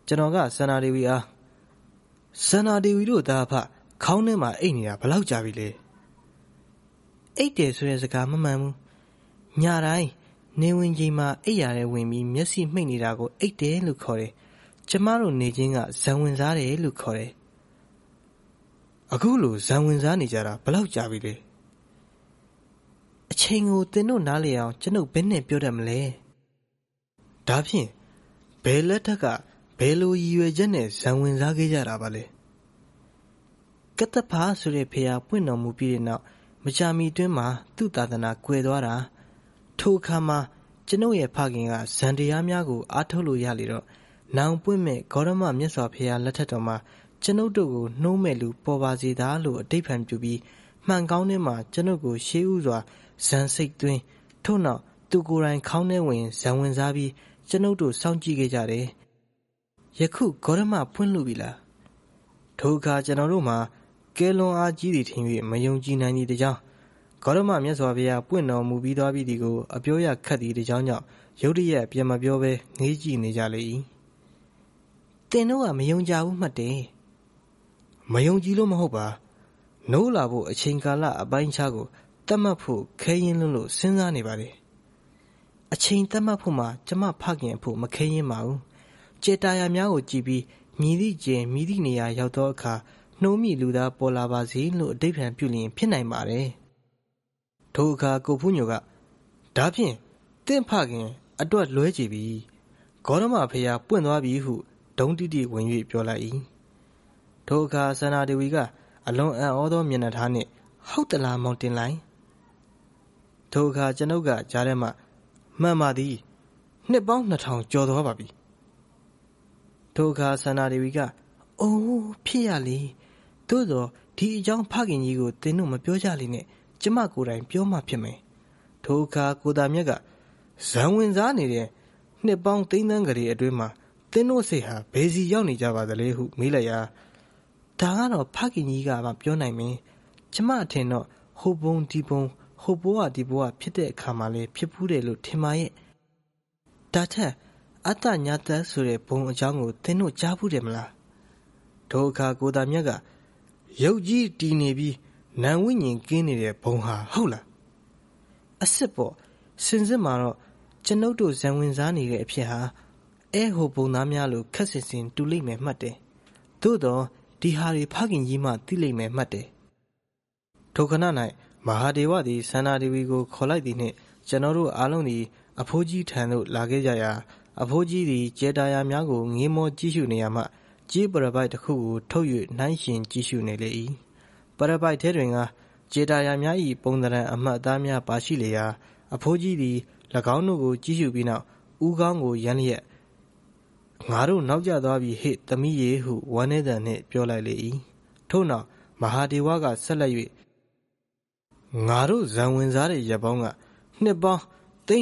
ကျွန်တော်ကစန္ဒာဒေဝီအားစန္ဒာဒေဝီတို့သားအဖခေါင်းထဲမှာအိတ်နေတာဘယ်လောက်ကြာပြီလဲအိတ်တယ်ဆိုတဲ့စကားမမှန်ဘူးညတိုင်းနေဝင်ချိန်မှာအိတ်ရတဲ့ဝင်ပြီးမျက်စိမှိတ်နေတာကိုအိတ်တယ်လို့ခေါ်တယ်ကျမတို့နေချင်းကဇံဝင်စားတယ်လို့ခေါ်တယ်အခုလိုဇံဝင်စားနေကြတာဘယ်လောက်ကြာပြီလဲအချိန်ကိုသင်တို့နားလည်အောင်ကျွန်ုပ်ဘယ်နဲ့ပြောတတ်မလဲဒါဖြင့်ဘယ်လက်ထက်ကဘယ်လိုရည်ရွယ်ချက်နဲ့ဇံဝင်စားခဲ့ကြတာပါလဲကတ္တဖာဆိုတဲ့ဖရာပွင့်တော်မူပြီးတဲ့နောက်မကြာမီတွင်မှာသူ့သာသနာကွယ်သွားတာထိုအခါမှာကျွန်ုပ်ရဲ့ဖခင်ကဇန်တရားများကိုအားထုတ်လို့ရလေတော့နောင်ပွင့်မဲ့ဂေါရမမြတ်စွာဘုရားလက်ထက်တော်မှာကျွန်ုပ်တို့ကိုနှိုးမဲ့လူပေါ်ပါစေသာလို့အတိတ်ဖန်ပြုပြီးမှန်ကောင်းထဲမှာကျွန်ုပ်ကိုရှေးဥစွာဇန်စိတ်သွင်းထို့နောက်သူကိုယ်တိုင်ခေါင်းထဲဝင်ဇံဝင်စားပြီးကျွန်ုပ်တို့စောင့်ကြည့်ခဲ့ကြတယ်ယခုဂေါရမဖွင့်လို့ပြီလားထိုအခါကျွန်တော်တို့မှာကဲလွန်အားကြီးသည်ထင်၍မယုံကြည်နိုင်သည့်တကြောင်ဂေါရမမြတ်စွာဘုရားပွင့်တော်မူပြီးသွားပြီဒီကိုအပြောရခတ်သည့်တကြောင်ကြောင့်ရုတ်တရက်ပြန်မပြောဘဲငေးကြည့်နေကြလေ၏တင်တို့ကမယုံကြဘူးမှတ်တယ်မယုံကြည်လို့မဟုတ်ပါနိုးလာဖို့အချိန်ကာလအပိုင်းအခြားကိုတတ်မှတ်ဖို့ခဲရင်လို့စဉ်းစားနေပါတယ်အချိန်တတ်မှတ်ဖို့မှာကျမဖခင်ဖို့မခဲရင်ပါဘူးကျေတာယာများကိုကြည့်ပြီးမြည်သည့်ကျင်မြည်သည့်နေရာရောက်သောအခါနှိုးမိလူသားပေါ်လာပါစေလို့အဓိပ္ပာယ်ပြုလျင်ဖြစ်နိုင်ပါတယ်ထိုအခါကိုဖူးညိုကဒါဖြင့်တင့်ဖခင်အတွက်လွဲကြည့်ပြီဂေါရမဖေယာပွင့်သွားပြီဟုဒုံတိတိဝင်၍ပြောလိုက်၏ထိုအခါစန္ဒာဒေဝီကအလွန်အံ့ဩသောမျက်နှာထားနှင့်ဟုတ်တလားမောင်တင်လိုက်ထိုအခါကျွန်ုပ်ကကြားထဲမှမှန်ပါသည်နှစ်ပေါင်း2000ကျော်သွားပါပြီထိုအခါစန္ဒာဒေဝီကအိုးဖြစ်ရလေသို့သောဒီအကြောင်းဖခင်ကြီးကိုသင်တို့မပြောကြလိမ့်နဲ့ကျမကိုယ်တိုင်ပြောမှဖြစ်မယ်ထိုအခါကိုသားမြတ်ကဇံဝင်စားနေတဲ့နှစ်ပေါင်းသိန်းသန်းကလေးအတွင်းမှာသင်တို့စိတ်ဟာဘယ်စီရောက်နေကြပါသလဲဟုမေးလိုက်ရာဒါကတော့ဖခင်ကြီးကမှပြောနိုင်မယ်ကျမအထင်တော့ဟိုပုံဒီပုံဟိုဘဝဒီဘဝဖြစ်တဲ့အခါမှာလည်းဖြစ်ဖူးတယ်လို့ထင်ပါရဲ့ဒါထက်အတ္တညာတတ်ဆိုတဲ့ဘုံအကြောင်းကိုသင်တို့ကြားဖူးတယ်မလားထိုအခါကိုသားမြတ်ကရုပ်ကြီးတည်နေပြီးနာမ်ဝိညာဉ်ကင်းနေတဲ့ဘုံဟာဟုတ်လားအစ်စ်ပေါ့စင်စစ်မှာတော့ကျွန်ုပ်တို့ဇံဝင်စားနေတဲ့အဖြစ်ဟာဟိုဘုံသားများလိုခက်ဆင်ဆင်တူလိမ့်မယ်မှတ်တယ်သို့တော့ဒီဟာတွေဖခင်ကြီးမှသိလိမ့်မယ်မှတ်တယ်ထိုခဏ၌မဟာဒေဝသည်စန္ဒာဒေဝီကိုခေါ်လိုက်သည်နှင့်ကျွန်တော်တို့အားလုံးသည်အဖိုးကြီးထံသို့လာခဲ့ကြရာအဖိုးကြီးသည်ကျေတာယာများကိုငေးမောကြည့်ရှုနေရမှကြေးပရပိုက်တစ်ခုကိုထုတ်၍နှိုင်းရှင်ကြည့်ရှုနေလေ၏ပရပိုက်ထဲတွင်ကကျေတာယာများ၏ပုံသဏ္ဍာန်အမှတ်အသားများပါရှိလေရာအဖိုးကြီးသည်၎င်းတို့ကိုကြည့်ရှုပြီးနောက်ဦးခေါင်းကိုရမ်းလျက်ငါတို့နောက်ကျသွားပြီဟေ့သမီးရေဟုဝမ်းနည်းသံနှင့်ပြောလိုက်လေ၏ထို့နောက်မဟာဒေဝကဆက်လက်၍ငါတို့ဇံဝင်စားတဲ့ရက်ပေါင်းကနှစ်ပေါင်း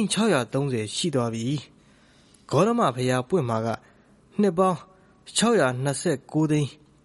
630ရှိသွားပြီဂေါရမဖရာပွင့်မှာကနှစ်ပေါင်း629သိန်း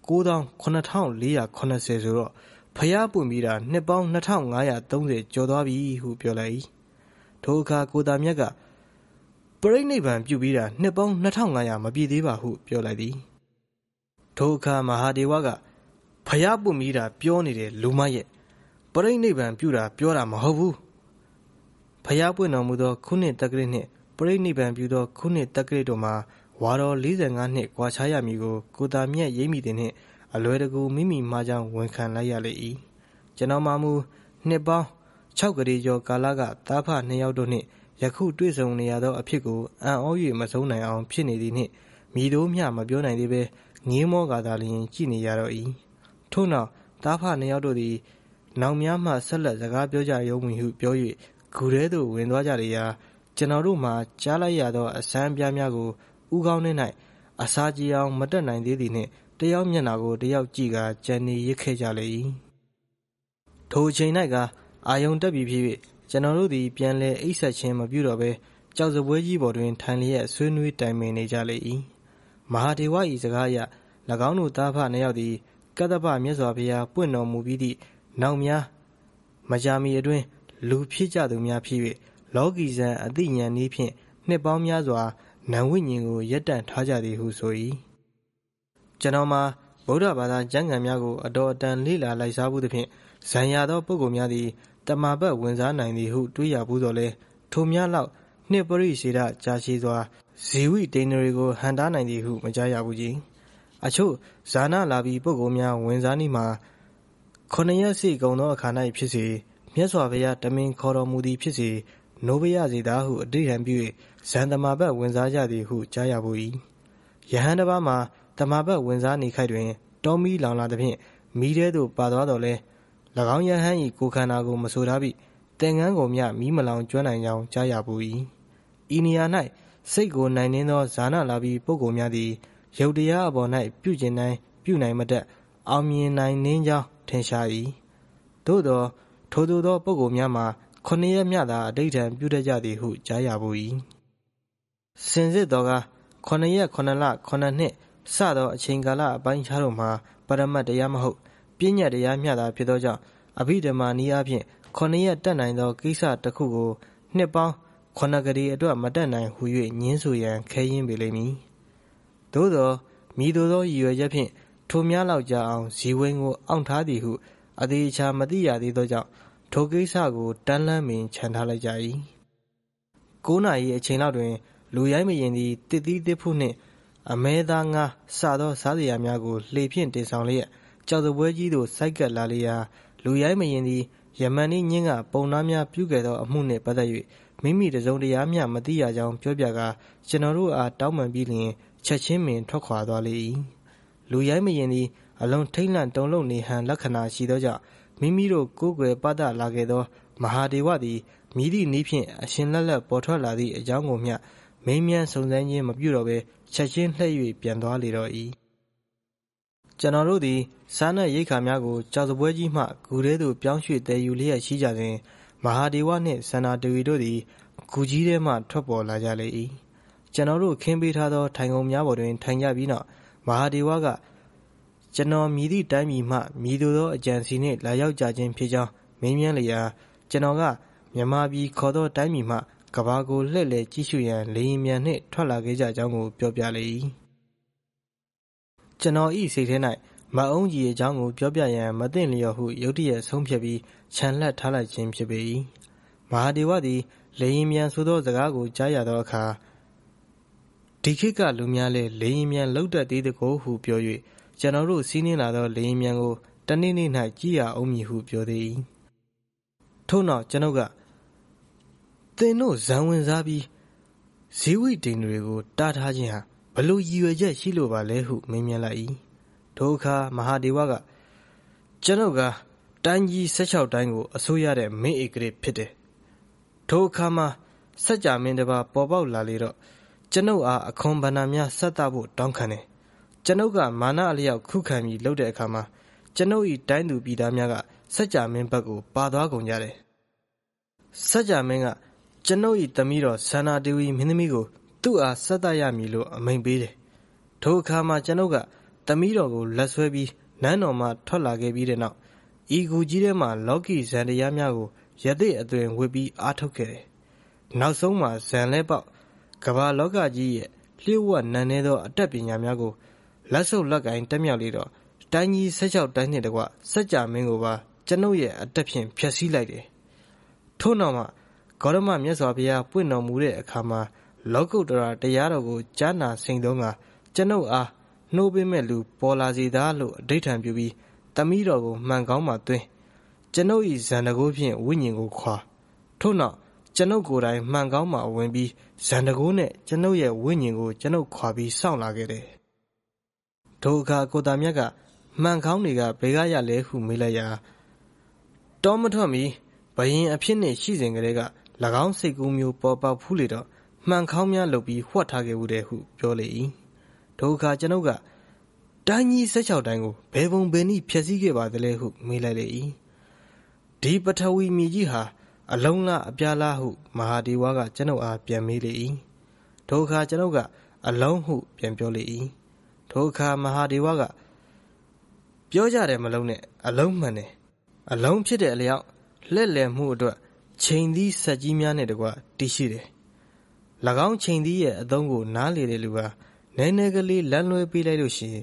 9,9480ဆိုတော့ဖျားပွင့်ပြီးတာနှစ်ပေါင်း2530ကျော်သွားပြီဟုပြောလိုက်၏ထိုအခါကိုသားမြတ်ကပရိနိဗ္ဗာန်ပြုပြီးတာနှစ်ပေါင်း2500မပြည့်သေးပါဟုပြောလိုက်သည်ထိုအခါမဟာဒေဝကဖျားပွင့်ပြီးတာပြောနေတဲ့လူမရဲ့ပရိနိဗ္ဗာန်ပြုတာပြောတာမဟုတ်ဘူးဖျားပွင့်တော်မူသောခုနှစ်တက္ကရာနှင့်ပရိနိဗ္ဗာန်ပြုသောခုနှစ်တက္ကရာတို့မှာဝါတော်45နှစ်ကွာခြားရမည်ကိုသားမြတ်ရိပ်မိသည်နှင့်အလွယ်တကူမိမိမှားကြောင်းဝန်ခံလိုက်ရလေ၏ကျွန်တော်မှမူနှစ်ပေါင်း6ကလေးကျော်ကာလကသားဖ2ယောက်တို့နှင့်ယခုတွေ့ဆုံနေရသောအဖြစ်ကိုအံ့ဩ၍မဆုံးနိုင်အောင်ဖြစ်နေသည်နှင့်မိတို့မျှမပြောနိုင်သေးပဲငေးမောကသာလျင်ကြည်နေရတော့၏ထို့နောက်သားဖ2ယောက်တို့သည်နောင်များမှဆက်လက်စကားပြောကြရုံမူဟုပြော၍ဂူထဲသို့ဝင်သွားကြလေရာကျွန်တော်တို့မှကြားလိုက်ရသောအစမ်းပြားများကိုဥကောင်းထဲ၌အစာကြည်အောင်မတက်နိုင်သေးသည်နှင့်တယောက်မျက်နှာကိုတယောက်ကြည့်ကာကြံနေရစ်ခဲ့ကြလေ၏ထိုအချိန်၌ကအာယုံတက်ပြီးဖြစ်၍ကျွန်တော်တို့သည်ပြန်လဲအိပ်ဆက်ခြင်းမပြုတော့ဘဲကြောက်စပွဲကြီးပေါ်တွင်ထိုင်လျက်ဆွေးနွေးတိုင်ပင်နေကြလေ၏မဟာဒေဝ၏စကားအရ၎င်းတို့သားဖ2ယောက်သည်ကတ္တပမြတ်စွာဘုရားပွင့်တော်မူပြီးသည့်နောက်များမကြာမီအတွင်းလူဖြစ်ကြသူများဖြစ်၍လောကီဇံအသိဉာဏ်နည်းဖြင့်နှစ်ပေါင်းများစွာနံဝိညာဉ်ကိုရက်တန့်ထားကြသည်ဟုဆို၏ကျွန်တော်မှာဗုဒ္ဓဘာသာကျမ်းဂန်များကိုအတော်အတန်လေ့လာလိုက်စားမှုသဖြင့်ဇံရသောပုဂ္ဂိုလ်များသည်တမာပတ်ဝင်စားနိုင်သည်ဟုတွေးရဘူးတော့လဲထိုများလောက်နှစ်ပရိစေဒကြာရှည်စွာဇီဝိတေနတွေကိုဟန်တားနိုင်သည်ဟုမကြားရဘူးကြီးအချို့ဇာနာလာပြီးပုဂ္ဂိုလ်များဝင်စားနေမှာ9 ရက်စီကုန်သောအခါ၌ဖြစ်စေမြတ်စွာဘုရားတမင်ခေါ်တော်မူသည်ဖြစ်စေနိုးပရစေသာဟုအတိတ်ဟန်ပြု၍ဇန်တမာပတ်ဝင်စားကြသည်ဟုကြားရဘူး၏ယဟန်တစ်ပါးမှာတမာပတ်ဝင်စားနေခိုက်တွင်တောမီလောင်လာသဖြင့်မိထဲသို့ပါသွားတော်လဲ၎င်းယဟန်၏ကိုခန္ဓာကိုမဆိုထားပြီးတင်ငန်းကိုမြမီးမလောင်ကျွမ်းနိုင်ကြောင်းကြားရဘူး၏ဤနေရာ၌စိတ်ကိုနိုင်နှင်းသောဇာနာလာပြီးပုဂ္ဂိုလ်များသည်ရုပ်တရားအပေါ်၌ပြုကျင်နိုင်ပြုနိုင်မတတ်အောင်မြင်နိုင်နှင်းကြောင်းထင်ရှား၏သို့သောထိုသို့သောပုဂ္ဂိုလ်များမှာ9 ရက်မျှသာအဋ္ဌံပြုတတ်ကြသည်ဟုကြားရဘူး၏စင်စစ်တော်က9 ရက်9 လ9 နှစ်စသောအချိန်ကာလအပိုင်းခြားတို့မှာပရမတ်တရားမဟုတ်ပညာတရားမျှသာဖြစ်သောကြောင့်အဘိဓမ္မာနည်းအားဖြင့်9 ရက်တက်နိုင်သောကိစ္စတစ်ခုကိုနှစ်ပေါင်း9 ကလေးအတွက်မတက်နိုင်ဟု၍ညင်းဆိုရန်ခဲရင်းပေလိမ့်မည်သို့သောမိသို့သောရည်ရွယ်ချက်ဖြင့်ထိုများလောက်ကြာအောင်ဇီဝင်းကိုအောင့်ထားသည်ဟုအသေးချာမသိရသေးသောကြောင့်ထိုကိစ္စကိုတန်းလန်းပင်ခြံထားလိုက်ကြ၏9 နာရီအချိန်လောက်တွင်လူရိုင်းမရင်သည်တစ်သီးတစ်ဖုနှင့်အမဲသားငါစသောစားစရာများကိုလှေဖြင့်တင်ဆောင်လျက်ကြောက်စပွဲကြီးသို့စိုက်ကပ်လာလျာလူရိုင်းမရင်သည်ယမန်နှင့်ညင်းကပုံနာများပြုခဲ့သောအမှုနှင့်ပတ်သက်၍မိမိတစုံတရာမျှမသိရကြောင်းပြောပြကာကျွန်တော်တို့အားတောင်းပန်ပြီးလျှင်ချက်ချင်းပင်ထွက်ခွာသွားလေ၏လူရိုင်းမရင်သည်အလွန်ထိတ်လန့်တုန်လှုပ်နေဟန်လက္ခဏာရှိသောကြောင့်မိမိတို့ကိုးကွယ်ပသလာခဲ့သောမဟာဒေဝသည်မိသည့်နည်းဖြင့်အရှင်လက်လက်ပေါ်ထွက်လာသည့်အကြောင်းကိုမျှမင်းမြန်းစုံစမ်းခြင်းမပြုတော့ဘဲချက်ချင်းလှည့်၍ပြန်သွားလေတော့၏ကျွန်တော်တို့သည်စားနပ်ရိက္ခာများကိုကြောက်စပွဲကြီးမှဂူထဲသို့ပြောင်းရွှေ့တည်ယူလျက်ရှိကြစဉ်မဟာဒေဝနှင့်စန္ဒာဒေဝီတို့သည်ဂူကြီးထဲမှထွက်ပေါ်လာကြလေ၏ကျွန်တော်တို့ခင်းပေးထားသောထိုင်ကုန်များပေါ်တွင်ထိုင်ကြပြီးနောက်မဟာဒေဝကကျွန်တော်မြည်သည့်တိုင်းပြည်မှမြည်သို့သောအကြံစီနှင့်လာရောက်ကြခြင်းဖြစ်ကြောင်းမင်းမြန်းလျာကျွန်တော်ကမြန်မာပြည်ခေါ်သောတိုင်းပြည်မှကဘာကိုလှည့်လည်ကြည့်ရှုရန်လေရင်မြန်နှင့်ထွက်လာခဲ့ကြကြောင်းကိုပြောပြလေ၏ကျွန်တော်ဤစိတ်ထဲ၌မအုံးကြီးအကြောင်းကိုပြောပြရန်မသင့်လျော်ဟုရုတ်တရက်ဆုံးဖြတ်ပြီးခြံလှပ်ထားလိုက်ခြင်းဖြစ်ပေ၏မဟာဒေဝသည်လေရင်မြန်ဆိုသောစကားကိုကြားရသောအခါဒီခေတ်ကလူများလည်းလေရင်မြန်လှုပ်တတ်သေးတကောဟုပြော၍ကျွန်တော်တို့စီးနှင်းလာသောလေရင်မြန်ကိုတနေ့နေ့၌ကြည်ရအောင်မည်ဟုပြောသေး၏ထို့နောက်ကျွန်ုပ်ကသင်တို့ဇံဝင်စားပြီးဇီဝိတေနတွေကိုတားထားခြင်းဟာဘလို့ရည်ရွယ်ချက်ရှိလို့ပါလဲဟုမေးမြန်းလိုက်၏ထိုအခါမဟာဒေဝကကျွန်ုပ်ကတိုင်းကြီး16တိုင်းကိုအစိုးရတဲ့မင်းဧကရာဖြစ်တယ်ထိုအခါမှာစัจ जाမင်းတစ်ပါးပေါ်ပေါက်လာလေတော့ကျွန်ုပ်အားအခွန်ဘဏ္ဍာများဆက်သဖို့တောင်းခံတယ်ကျွန်ုပ်ကမာနအလျောက်ခုခံပြီးလှုပ်တဲ့အခါမှာကျွန်ုပ်၏တိုင်းသူပြည်သားများကစัจ जाမင်းဘက်ကိုပါသွားကုန်ကြတယ်စัจ जाမင်းကကျွန်ုပ်၏သမီးတော်ဆန္ဒဒေဝီမင်းသမီးကိုသူ့အားဆက်သရမည်လို့အမိန့်ပေးတယ်ထိုအခါမှာကျွန်ုပ်ကသမီးတော်ကိုလက်ဆွဲပြီးနန်းတော်မှထွက်လာခဲ့ပြီးတဲ့နောက်ဤကူကြီးထဲမှာလောကီဇံတရားများကိုရသည့်အသွင်ဝစ်ပြီးအားထုတ်ခဲ့တယ်နောက်ဆုံးမှာဇံလဲပေါက်ကဘာလောကကြီးရဲ့လျှို့ဝှက်နန်းနေသောအတတ်ပညာများကိုလက်ဆုပ်လက်ကင်တက်မြောက်လေတော့တိုင်းကြီး16တိုင်းနှင့်တကွစัจ जाမင်းကိုပါကျွန်ုပ်ရဲ့အတက်ဖြင့်ဖျက်ဆီးလိုက်တယ်ထို့နောက်မှဂေါတမမြတ်စွာဘုရားပွင့်တော်မူတဲ့အခါမှာလောကုတ္တရာတရားတော်ကိုကြားနာစိန်သုံးကကျွန်ုပ်အားနှိုးပေးမဲ့လူပေါ်လာစေသာလို့အဓိဋ္ဌာန်ပြုပြီးသမီးတော်ကိုမှန်ကောင်းမှသွင်းကျွန်ုပ်၏ဇံတကိုးဖြင့်ဝိညာဉ်ကိုခွာထို့နောက်ကျွန်ုပ်ကိုယ်တိုင်မှန်ကောင်းမှဝင်ပြီးဇံတကိုးနဲ့ကျွန်ုပ်ရဲ့ဝိညာဉ်ကိုကျွန်ုပ်ခွာပြီးစောင့်လာခဲ့တယ်ထိုအခါကိုတာမြတ်ကမှန်ကောင်းတွေကဘယ်ကရလဲဟုမေးလိုက်ရာတောမထွက်မီဘယင်အဖြစ်နှင့်ရှိစဉ်ကလေးက၎င်းစိတ်ကူးမျိုးပေါ်ပေါက်ဖူးလေတော့မှန်ကောင်းများလုပ်ပြီးဝှက်ထားခဲ့ဦးတယ်ဟုပြောလေ၏ထိုအခါကျွန်ုပ်ကတိုင်းကြီး16တိုင်းကိုဘယ်ပုံဘယ်နည်းဖျက်ဆီးခဲ့ပါသလဲဟုမေးလိုက်လေ၏ဒီပထဝီမြေကြီးဟာအလုံးလားအပြားလားဟုမဟာဒေဝကကျွန်ုပ်အားပြန်မေးလေ၏ထိုအခါကျွန်ုပ်ကအလုံးဟုပြန်ပြောလေ၏ထိုအခါမဟာဒေဝကပြောကြတယ်မလုံးနဲ့အလုံးမှန်တယ်အလုံးဖြစ်တဲ့အလျောက်လှည့်လည်မှုအတွက်ချိန်သီးဆက်ကြီးများနဲ့တကွတည်ရှိတယ်၎င်းချိန်သီးရဲ့အသုံးကိုနားလေတဲ့လူဟာနည်းနည်းကလေးလမ်းလွဲပေးလိုက်လို့ရှိရင်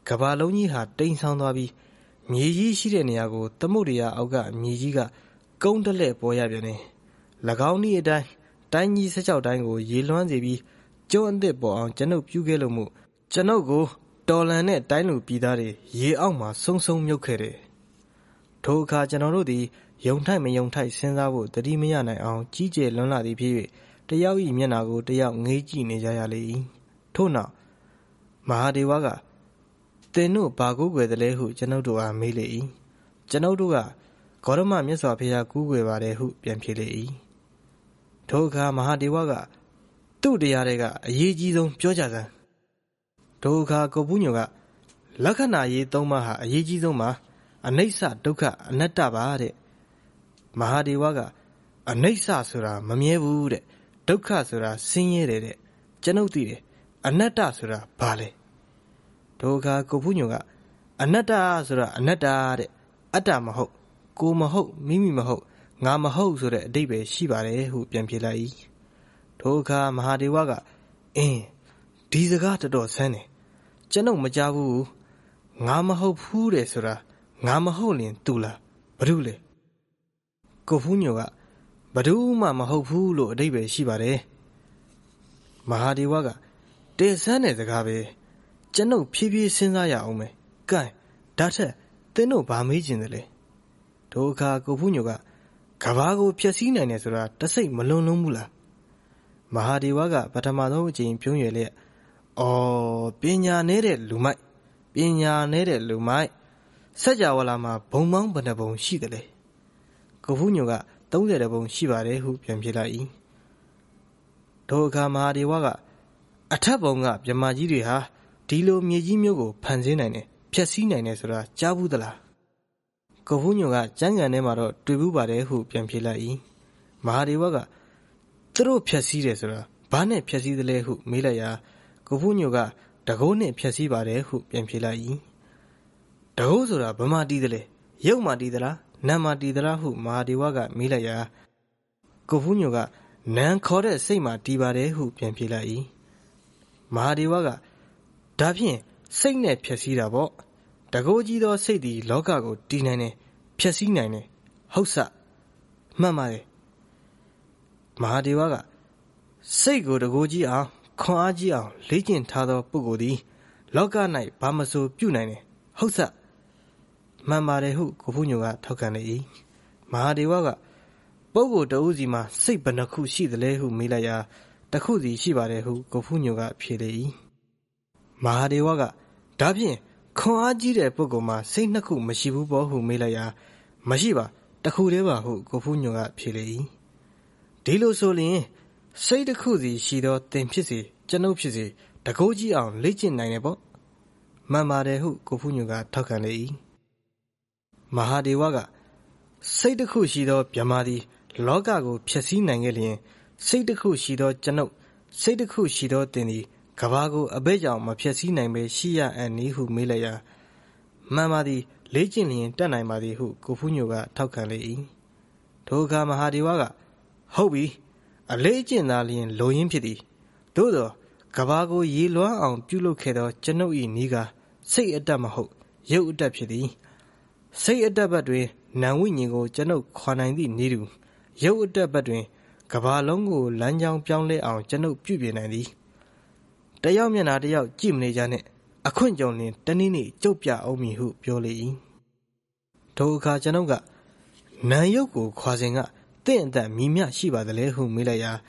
ကဘာလုံးကြီးဟာတိမ်ဆောင်းသွားပြီးမြေကြီးရှိတဲ့နေရာကိုသမုဒ္ဒရာအောက်ကမြေကြီးကကုန်းတက်လက်ပေါ်ရပြန်တယ်၎င်းနည်းအတိုင်းတိုင်းကြီး16တိုင်းကိုရေလွှမ်းစေပြီးကျွန်းအသစ်ပေါ်အောင်ကျွန်ုပ်ပြုခဲ့လို့မို့ကျွန်ုပ်ကိုတော်လန်တဲ့တိုင်းလူပြည်သားတွေရေအောက်မှာဆုံမြုပ်ခဲ့တယ်ထိုအခါကျွန်တော်တို့သည်ယုံထိုက်မယုံထိုက်စဉ်းစားဖို့တတိမရနိုင်အောင်ကြီးကျယ်လွန်းလာသည်ဖြစ်၍တယောက်၏မျက်နှာကိုတယောက်ငေးကြည့်နေကြရလေ၏ထို့နောက်မဟာဒေဝကသင်တို့ဘာကူးကွယ်သလဲဟုကျွန်ုပ်တို့အားမေးလေ၏ကျွန်ုပ်တို့ကဂေါရမမြတ်စွာဘုရားကူးကွယ်ပါတယ်ဟုပြန်ဖြေလေ၏ထိုအခါမဟာဒေဝကသူ့တရားတွေကအရေးကြီးဆုံးပြောကြစမ်းထိုအခါကိုပူးညိုကလက္ခဏာရေး၃ပါးဟာအရေးကြီးဆုံးပါအနိစ္စဒုက္ခအနတ္တပါတဲ့မဟာဒေဝကအနိစ္စဆိုတာမမြဲဘူးတဲ့ဒုက္ခဆိုတာဆင်းရဲတယ်တဲ့ကျွန်ုပ်သိတယ်အနတ္တဆိုတာဘာလဲထိုအခါကိုပူးညိုကအနတ္တဆိုတာအနတ္တတဲ့အတ္တမဟုတ်ကိုမဟုတ်မိမိမဟုတ်ငါမဟုတ်ဆိုတဲ့အဓိပ္ပာယ်ရှိပါတယ်ဟုပြန်ဖြေလိုက်၏ထိုအခါမဟာဒေဝကအင်းဒီစကားတော်ဆန်းတယ်ကျွန်ုပ်မကြားဘူးငါမဟုတ်ဘူးတဲ့ဆိုတာငါမဟုတ်ရင်သူလားဘာလို့လဲကိုဖူးညိုကဘာလို့မှမဟုတ်ဘူးလို့အဓိပ္ပာယ်ရှိပါတယ်မဟာဒေဝကတဲဆန်းတဲ့စကားပဲကျွန်ုပ်ဖြည်းဖြည်းစဉ်းစားရအောင်မယ်ကဲဒါထက်သင်တို့ဘာမေးချင်တယ်လဲထိုအခါကိုဖူးညိုကကဘာကိုဖျက်ဆီးနိုင်တယ်ဆိုတာတစိတ်မလွန်လုံးဘူးလားမဟာဒေဝကပထမဆုံးအကြိမ်ပြုံးရလျက်ပညာနေတဲ့လူမိုက်စัจ java လာမှာဘုံမောင်းဘယ်နှဘုံရှိတယ်လဲကိုဖူးညိုက30ဘုံရှိပါတယ်ဟုပြန်ဖြေလိုက်၏ထိုအခါမဟာဒေဝကအထက်ဘုံကမြမကြီးတွေဟာဒီလိုမြေကြီးမျိုးကိုဖန်ဆင်းနိုင်တယ်ဖျက်ဆီးနိုင်တယ်ဆိုတာကြားဘူးသလားကိုဖူးညိုကကျမ်းဂန်ထဲမှာတော့တွေ့ဘူးပါတယ်ဟုပြန်ဖြေလိုက်၏မဟာဒေဝကသူတို့ဖျက်ဆီးတယ်ဆိုတာဘာနဲ့ဖျက်ဆီးသလဲဟုမေးလိုက်ရာကိုဖူးညိုကတကိုးနဲ့ဖျက်ဆီးပါတယ်ဟုပြန်ဖြေလိုက်၏တကိုးဆိုတာဘာမှတီးသလဲရုပ်မှတီးသလားနာမ်မှတီးသလားဟုမဟာဒေဝကမေးလိုက်ရာကိုဖူးညိုကနာမ်ခေါ်တဲ့စိတ်မှတီးပါတယ်ဟုပြန်ဖြေလိုက်၏မဟာဒေဝကဒါဖြင့်စိတ်နဲ့ဖျက်ဆီးတာပေါ့တကိုးကြီးသောစိတ်သည်လောကကိုတည်နိုင်တယ်ဖျက်ဆီးနိုင်တယ်ဟုတ်စမှန်ပါတယ်မဟာဒေဝကစိတ်ကိုတကိုးကြီးအောင်ခွန်အားကြီးအောင်လေ့ကျင့်ထားသောပုဂ္ဂိုလ်သည်လောက၌ဘာမဆိုပြုနိုင်တယ်ဟုတ်စမှန်ပါတယ်ဟုကိုဖူးညိုကထောက်ခံလေ၏မဟာဒေဝကပုဂ္ဂိုလ်တဦးစီမှာစိတ်ဘယ်နှခုရှိသလဲဟုမေးလိုက်ရာတစ်ခုစီရှိပါတယ်ဟုကိုဖူးညိုကဖြေလေ၏မဟာဒေဝကဒါဖြင့်ခွန်အားကြီးတဲ့ပုဂ္ဂိုလ်မှာစိတ်နှစ်ခုမရှိဘူးပေါ့ဟုမေးလိုက်ရာမရှိပါတစ်ခုတည်းပါဟုကိုဖူးညိုကဖြေလေ၏ဒီလိုဆိုရင်စိတ်တစ်ခုစီရှိသောသင်ဖြစ်စေကျွန်ုပ်ဖြစ်စေတကိုးကြီးအောင်လေ့ကျင့်နိုင်တယ်ပေါ့မှန်ပါတယ်ဟုကိုဖူးညိုကထောက်ခံလေ၏မဟာဒေဝကစိတ်တစ်ခုရှိသောဗြဟ္မာသည်လောကကိုဖျက်ဆီးနိုင်ခဲ့လျင်စိတ်တစ်ခုရှိသောကျွန်ုပ်စိတ်တစ်ခုရှိသောသင်သည်ကဘာကိုအဘဲကြောင့်မဖျက်ဆီးနိုင်ပဲရှိရအံ့နည်းဟုမေးလိုက်ရာမှန်ပါသည်လေ့ကျင့်လျင်တတ်နိုင်ပါသည်ဟုကိုဖူးညိုကထောက်ခံလေ၏ထိုအခါမဟာဒေဝကဟုတ်ပြီအလေးအကျင့်သာလျင်လိုရင်းဖြစ်သည်သို့သောကဘာကိုရေလွှမ်းအောင်ပြုလုပ်ခဲ့သောကျွန်ုပ်၏နီးကစိတ်အတတ်မဟုတ်ရုပ်အတတ်ဖြစ်သည်စိတ်အတတ်ဘက်တွင်နာမ်ဝိညာဉ်ကိုကျွန်ုပ်ခွာနိုင်သည့်နည်းတူရုပ်အတတ်ဘက်တွင်ကဘာလုံးကိုလမ်းကြောင်းပြောင်းလဲအောင်ကျွန်ုပ်ပြုပြင်နိုင်သည်တယောက်မျက်နှာတယောက်ကြည့်မနေကြနဲ့အခွင့်ကြုံလင်တနည်းနည်းကြုတ်ပြအောင်မည်ဟုပြောလေ၏ထိုအခါကျွန်ုပ်ကနာမ်ရုပ်ကိုခွာစဉ်ကတင့်အသက်မြည်မြရှိပါသလဲဟုမေးလိုက်ရာ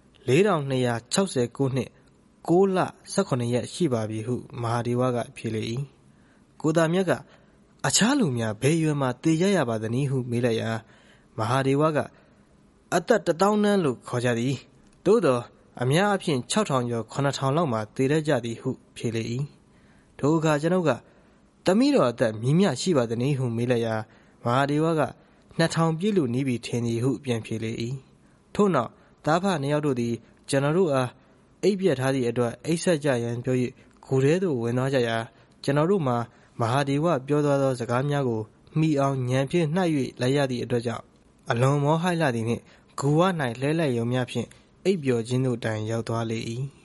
4269နှစ်6လ18ရက်ရှိပါပြီဟုမဟာဒေဝကဖြေလေ၏ကိုသားမြတ်ကအခြားလူများဘယ်ရွယ်မှာတည်ရရပါသနည်းဟုမေးလိုက်ရာမဟာဒေဝကအသက်1000နန်းလို့ခေါ်ကြသည်သို့သောအများအဖြစ်6000ကျော်9000လောက်မှာတည်ရကြသည်ဟုဖြေလေ၏ထိုအခါကျွန်ုပ်ကသမီးတော်အသက်မြည်မြရှိပါသနည်းဟုမေးလိုက်ရာမဟာဒေဝက2000ပြည့်လူနီးပြီထင်သည်ဟုပြန်ဖြေလေ၏ထို့နောက်သားဖနှစ်ယောက်တို့သည်ကျွန်တော်တို့အားအိပ်ပြတ်ထားသည့်အတွက်အိပ်ဆက်ကြရန်ပြော၍ဂူထဲသို့ဝင်သွားကြရာကျွန်တော်တို့မှာမဟာဒေဝပြောသွားသောစကားများကိုမှီအောင်ဉာဏ်ဖြင့်နှိုက်၍လိုက်ရသည့်အတွက်ကြောင့်အလွန်မောဟိုက်လာသည်နှင့်ဂူဝ၌လှဲလိုက်ရုံများဖြင့်အိပ်ပျော်ခြင်းတို့တိုင်ရောက်သွားလေ၏